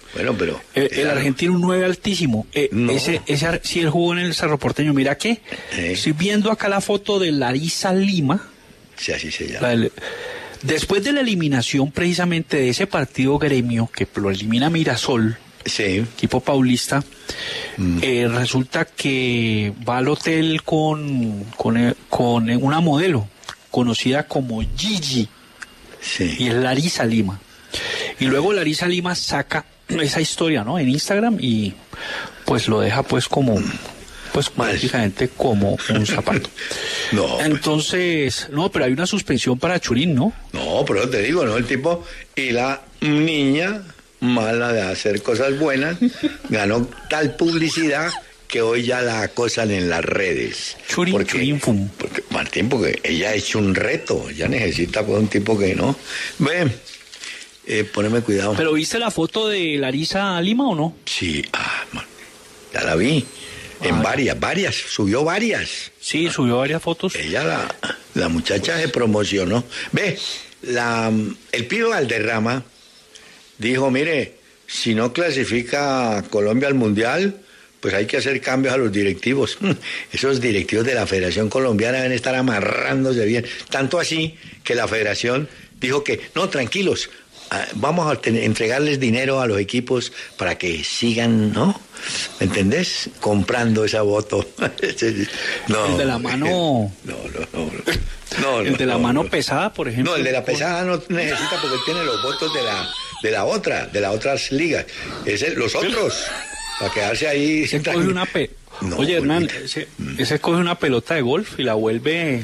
Bueno, pero... el argentino un 9 altísimo. No. Ese sí, él jugó en el Cerro Porteño. Mira que estoy viendo acá la foto de Larissa Lima. Sí, así se llama. Después de la eliminación precisamente de ese partido Gremio, que lo elimina Mirasol, sí, equipo paulista, resulta que va al hotel con una modelo conocida como Gigi, sí. y es Larissa Lima. Y luego Larissa Lima saca esa historia, ¿no?, en Instagram, y pues lo deja pues como... pues prácticamente como un zapato. No. Entonces, no, pero hay una suspensión para Churín, ¿no? No, pero te digo, ¿no? El tipo y la niña mala de hacer cosas buenas ganó tal publicidad que hoy ya la acosan en las redes. Churín, fum. Porque, Martín, porque ella ha hecho un reto, ya necesita pues un tipo que no. Ven, poneme cuidado. ¿Pero viste la foto de Larissa Lima o no? Sí, ya la vi. En varias, subió varias. Sí, subió varias fotos. Ella, la muchacha se promocionó. Ve, el pibe Valderrama dijo, mire, si no clasifica Colombia al Mundial, pues hay que hacer cambios a los directivos. Esos directivos de la Federación Colombiana deben estar amarrándose bien. Tanto así que la Federación dijo que, no, tranquilos, vamos a entregarles dinero a los equipos para que sigan, ¿no? ¿Me entendés? Comprando esa voto. No, el de la mano... No, el de la mano pesada, por ejemplo. No, el de la pesada no necesita porque él tiene los votos de las otras ligas. Los otros, para quedarse ahí... Coge una Oye, Hernán, ese coge una pelota de golf y la vuelve...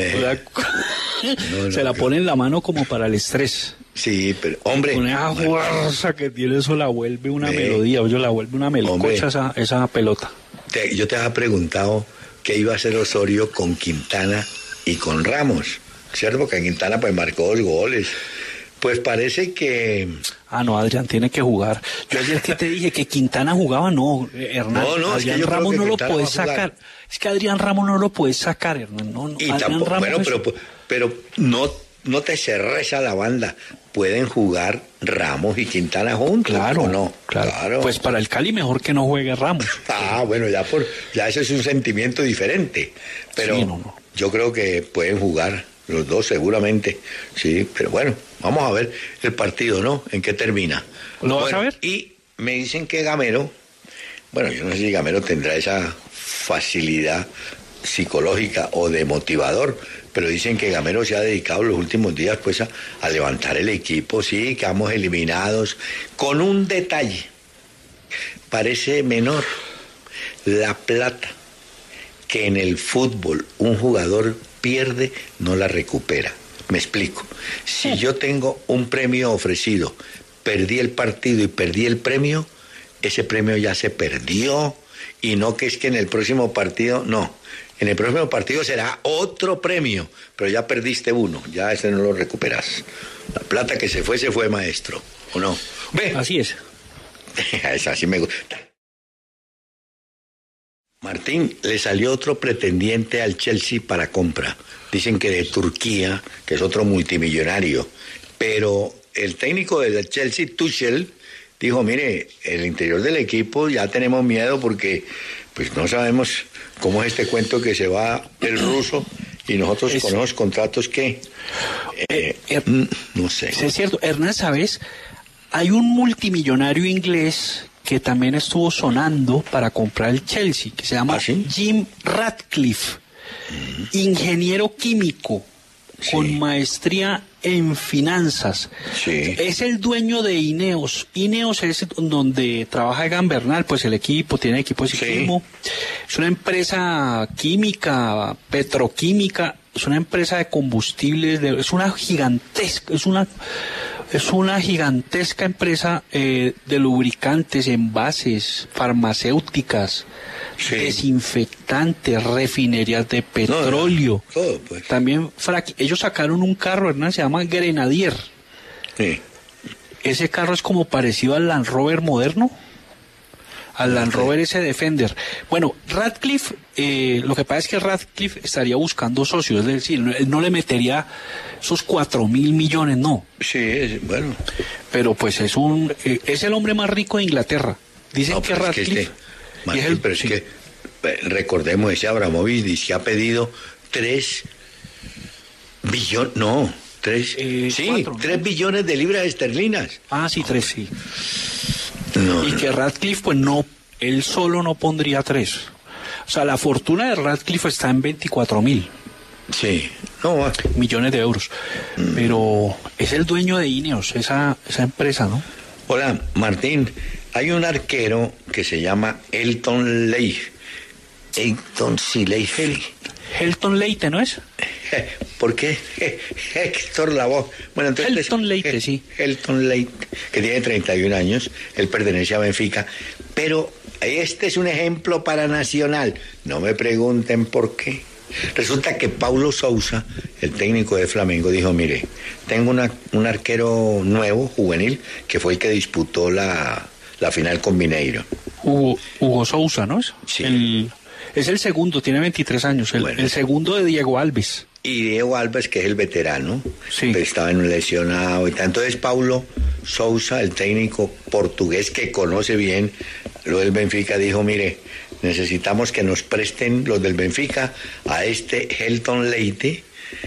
se la pone en la mano como para el estrés. Sí, pero, hombre... Con esa fuerza que tiene, eso la vuelve una melodía, oye, la vuelve una melcocha esa pelota. Yo te había preguntado qué iba a hacer Osorio con Quintana y con Ramos, ¿cierto? Porque Quintana pues marcó 2 goles. Pues parece que... no, Adrián tiene que jugar. Yo ayer que te dije que Quintana jugaba, no, Hernán. No, Adrián Ramos no lo puede sacar. Es que Adrián Ramos no lo puede sacar, Hernán. No, y tampoco, bueno, pero no te cerres a la banda. Pueden jugar Ramos y Quintana juntos. Claro, ¿o no? Claro. Pues para el Cali mejor que no juegue Ramos. Bueno, ya eso es un sentimiento diferente. Pero sí, yo creo que pueden jugar los dos seguramente. Sí, pero bueno, vamos a ver el partido, ¿no? ¿En qué termina? ¿Lo vas a ver? Y me dicen que Gamero, bueno, yo no sé si Gamero tendrá esa facilidad psicológica o de motivador, pero dicen que Gamero se ha dedicado los últimos días pues a levantar el equipo. Sí, quedamos eliminados con un detalle, parece menor, la plata que en el fútbol un jugador pierde no la recupera. Me explico. Si yo tengo un premio ofrecido, perdí el partido y perdí el premio, ese premio ya se perdió, y no que es que en el próximo partido, no. En el próximo partido será otro premio, pero ya perdiste uno, ya ese no lo recuperas. La plata que se fue, maestro, ¿o no? Ve. Así es. Esa sí me gusta. Martín, le salió otro pretendiente al Chelsea para compra. Dicen que de Turquía, que es otro multimillonario. Pero el técnico del Chelsea, Tuchel, dijo, mire, el interior del equipo ya tenemos miedo porque pues no sabemos cómo es este cuento que se va el ruso y nosotros con esos contratos que... no sé. Es cierto, Hernán, ¿sabes? Hay un multimillonario inglés que también estuvo sonando para comprar el Chelsea, que se llama Jim Ratcliffe, ingeniero químico, con maestría en finanzas. Sí. Es el dueño de Ineos. Ineos es donde trabaja Egan Bernal, pues el equipo, tiene equipo de ciclismo. Sí. Es una empresa química, petroquímica, es una empresa de combustibles, es una gigantesca empresa de lubricantes, envases, farmacéuticas, desinfectantes, refinerías de petróleo. Todo, pues. También ellos sacaron un carro, Hernán, se llama Grenadier. Sí. Ese carro es como parecido al Land Rover moderno. al Land Rover ese Defender. Bueno, Ratcliffe, lo que pasa es que Ratcliffe estaría buscando socios, es decir, él no le metería esos 4.000 millones, no. Sí, bueno. Pero pues es el hombre más rico de Inglaterra. Dicen No, que pero Ratcliffe... es que recordemos, ese Abramovich dice que ha pedido 3 billones, no, 3 billones de libras esterlinas. Ah, sí, 3, sí. No, y que Ratcliffe, pues no, él solo no pondría 3. O sea, la fortuna de Ratcliffe está en 24.000. Sí, no, millones de euros. Pero es el dueño de Ineos, esa empresa, ¿no? Hola, Martín. Hay un arquero que se llama Helton Leite. Helton Leite, ¿no es? ¿Por qué? Héctor Lavoe. Bueno, entonces Helton Leite, sí. Helton Leite, que tiene 31 años, él pertenece a Benfica, pero este es un ejemplo para Nacional. No me pregunten por qué. Resulta que Paulo Sousa, el técnico de Flamengo, dijo, mire, tengo un arquero nuevo, juvenil, que fue el que disputó la final con Mineiro. Hugo Sousa, ¿no es? Sí. Es el segundo, tiene 23 años, el segundo de Diego Alves. Y Diego Alves, que es el veterano, sí. Estaba en un lesionado y tal. Entonces Paulo Sousa, el técnico portugués que conoce bien lo del Benfica, dijo, mire, necesitamos que nos presten los del Benfica a este Helton Leite,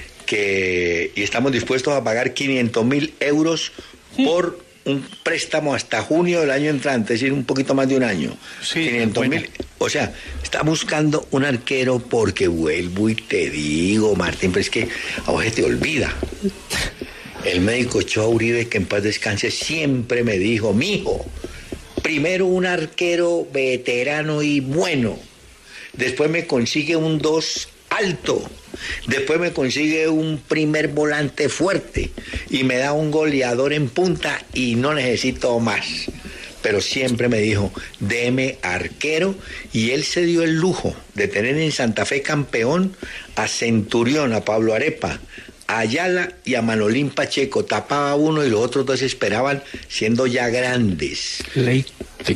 y estamos dispuestos a pagar 500.000 euros por un préstamo hasta junio del año entrante, es decir, un poquito más de un año. Sí, 500.000, bueno. O sea, está buscando un arquero porque vuelvo y te digo, Martín, pero es que a vos se te olvida. El médico Choa Uribe, que en paz descanse, siempre me dijo, mijo, primero un arquero veterano y bueno, después me consigue un 2 alto, después me consigue un primer volante fuerte y me da un goleador en punta y no necesito más. Pero siempre me dijo, deme arquero, y él se dio el lujo de tener en Santa Fe campeón a Centurión, a Pablo Arepa, a Ayala y a Manolín Pacheco. Tapaba uno y los otros dos esperaban, siendo ya grandes. Leite,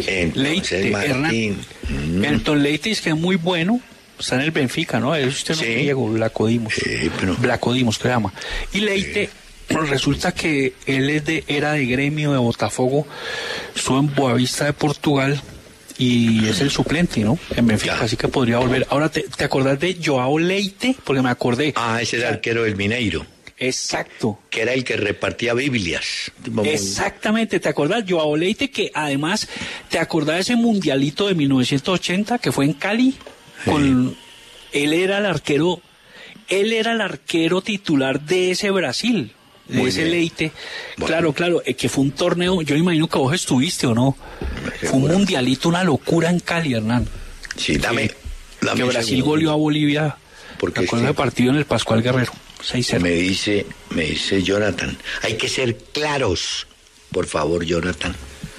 Martín. Helton Leite es que es muy bueno. Está en el Benfica, ¿no? Es usted no Sí. griego, Blacodimos. Sí, pero... Blacodimos, que llama. Y Leite, resulta que él era de Gremio de Botafogo, estuvo en Boavista de Portugal y es el suplente, ¿no? En Benfica, así que podría volver. Ahora, ¿te acordás de Joao Leite? Porque me acordé. Ah, ese era el arquero del Mineiro. Exacto. Que era el que repartía Biblias. Exactamente, ¿te acordás? Joao Leite, que además, ¿te acordás de ese mundialito de 1980 que fue en Cali? Él era el arquero titular de ese Brasil, de Muy ese bien. Leite. Bueno. Claro, que fue un torneo, yo imagino que vos estuviste o no. Fue un mundialito, una locura en Cali, Hernán. Sí, dame Que un Brasil segundo. goleó a Bolivia. Porque ¿Te acuerdas del partido en el Pascual Guerrero? 6-0. Me dice Jonathan, hay que ser claros, por favor, Jonathan.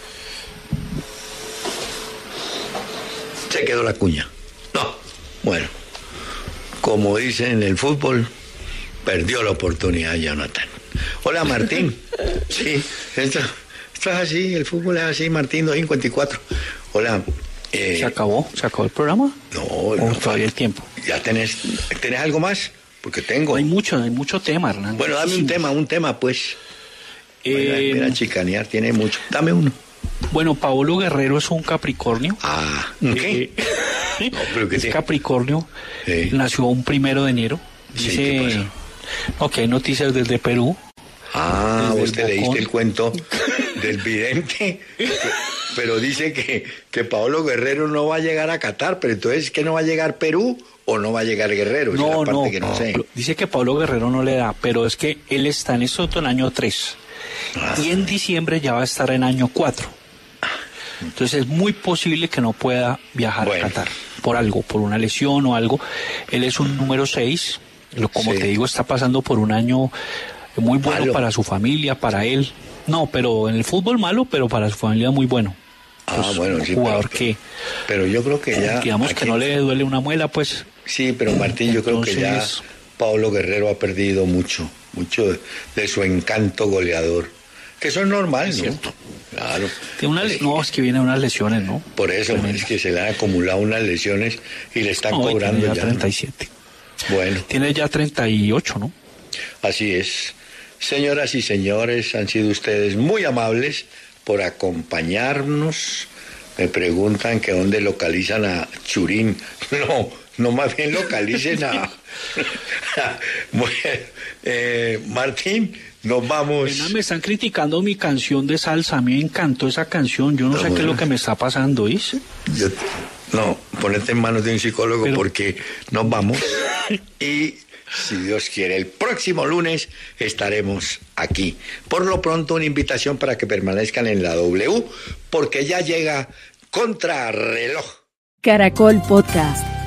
Se quedó la cuña. No, bueno, como dicen en el fútbol, perdió la oportunidad Jonathan. Hola, Martín. Sí, esto es así, el fútbol es así, Martín, 2:54. Hola. ¿Se acabó el programa? No, ¿O todavía el tiempo? ¿Ya tenés algo más? Porque tengo. Hay mucho tema, Hernán. Bueno, dame un tema, pues. Eh, Mira, chicanear tiene mucho. Dame uno. Bueno, Paolo Guerrero es un Capricornio. Ah, ¿qué? No, pero ¿qué Es tiene? Capricornio. Sí. Nació un 1 de enero. Sí, Dice, ¿qué pasó? ok, noticias desde Perú. Ah, Desde vos el te leíste Bocón. el cuento del vidente, pero dice que Paolo Guerrero no va a llegar a Qatar, pero entonces, ¿qué no va a llegar Perú o no va a llegar Guerrero? Esa es la parte que no sé. Dice que Pablo Guerrero no le da, pero es que él está en en año 3. Ah. Y en diciembre ya va a estar en año 4. Entonces es muy posible que no pueda viajar Bueno. a Qatar por una lesión o algo. Él es un número 6. Como Sí. te digo, está pasando por un año muy bueno Malo. para su familia, para él. No, pero en el fútbol malo, pero para su familia muy bueno. Ah, bueno, un sí, jugador pero yo creo que ya... digamos que aquí- no le duele una muela, pues. Sí, pero Martín, yo creo que ya Entonces- Paolo Guerrero ha perdido mucho de su encanto goleador. Que eso es normal, Es ¿no? cierto. Claro. No, es que viene unas lesiones, ¿no? Por eso es que se le han acumulado unas lesiones y le están cobrando tiene ya. 37. Bueno, Tiene ya 38, ¿no? así es. Señoras y señores, han sido ustedes muy amables por acompañarnos. Me preguntan que dónde localizan a Churín. No más bien localicen a... Bueno, Martín, nos vamos. Pena, me están criticando mi canción de salsa. A mí me encantó esa canción. Yo no sé qué es lo que me está pasando, ¿oíste? No, ponete en manos de un psicólogo porque nos vamos. Y si Dios quiere, el próximo lunes estaremos aquí. Por lo pronto, una invitación para que permanezcan en la W, porque ya llega Contrarreloj. Caracol Podcast.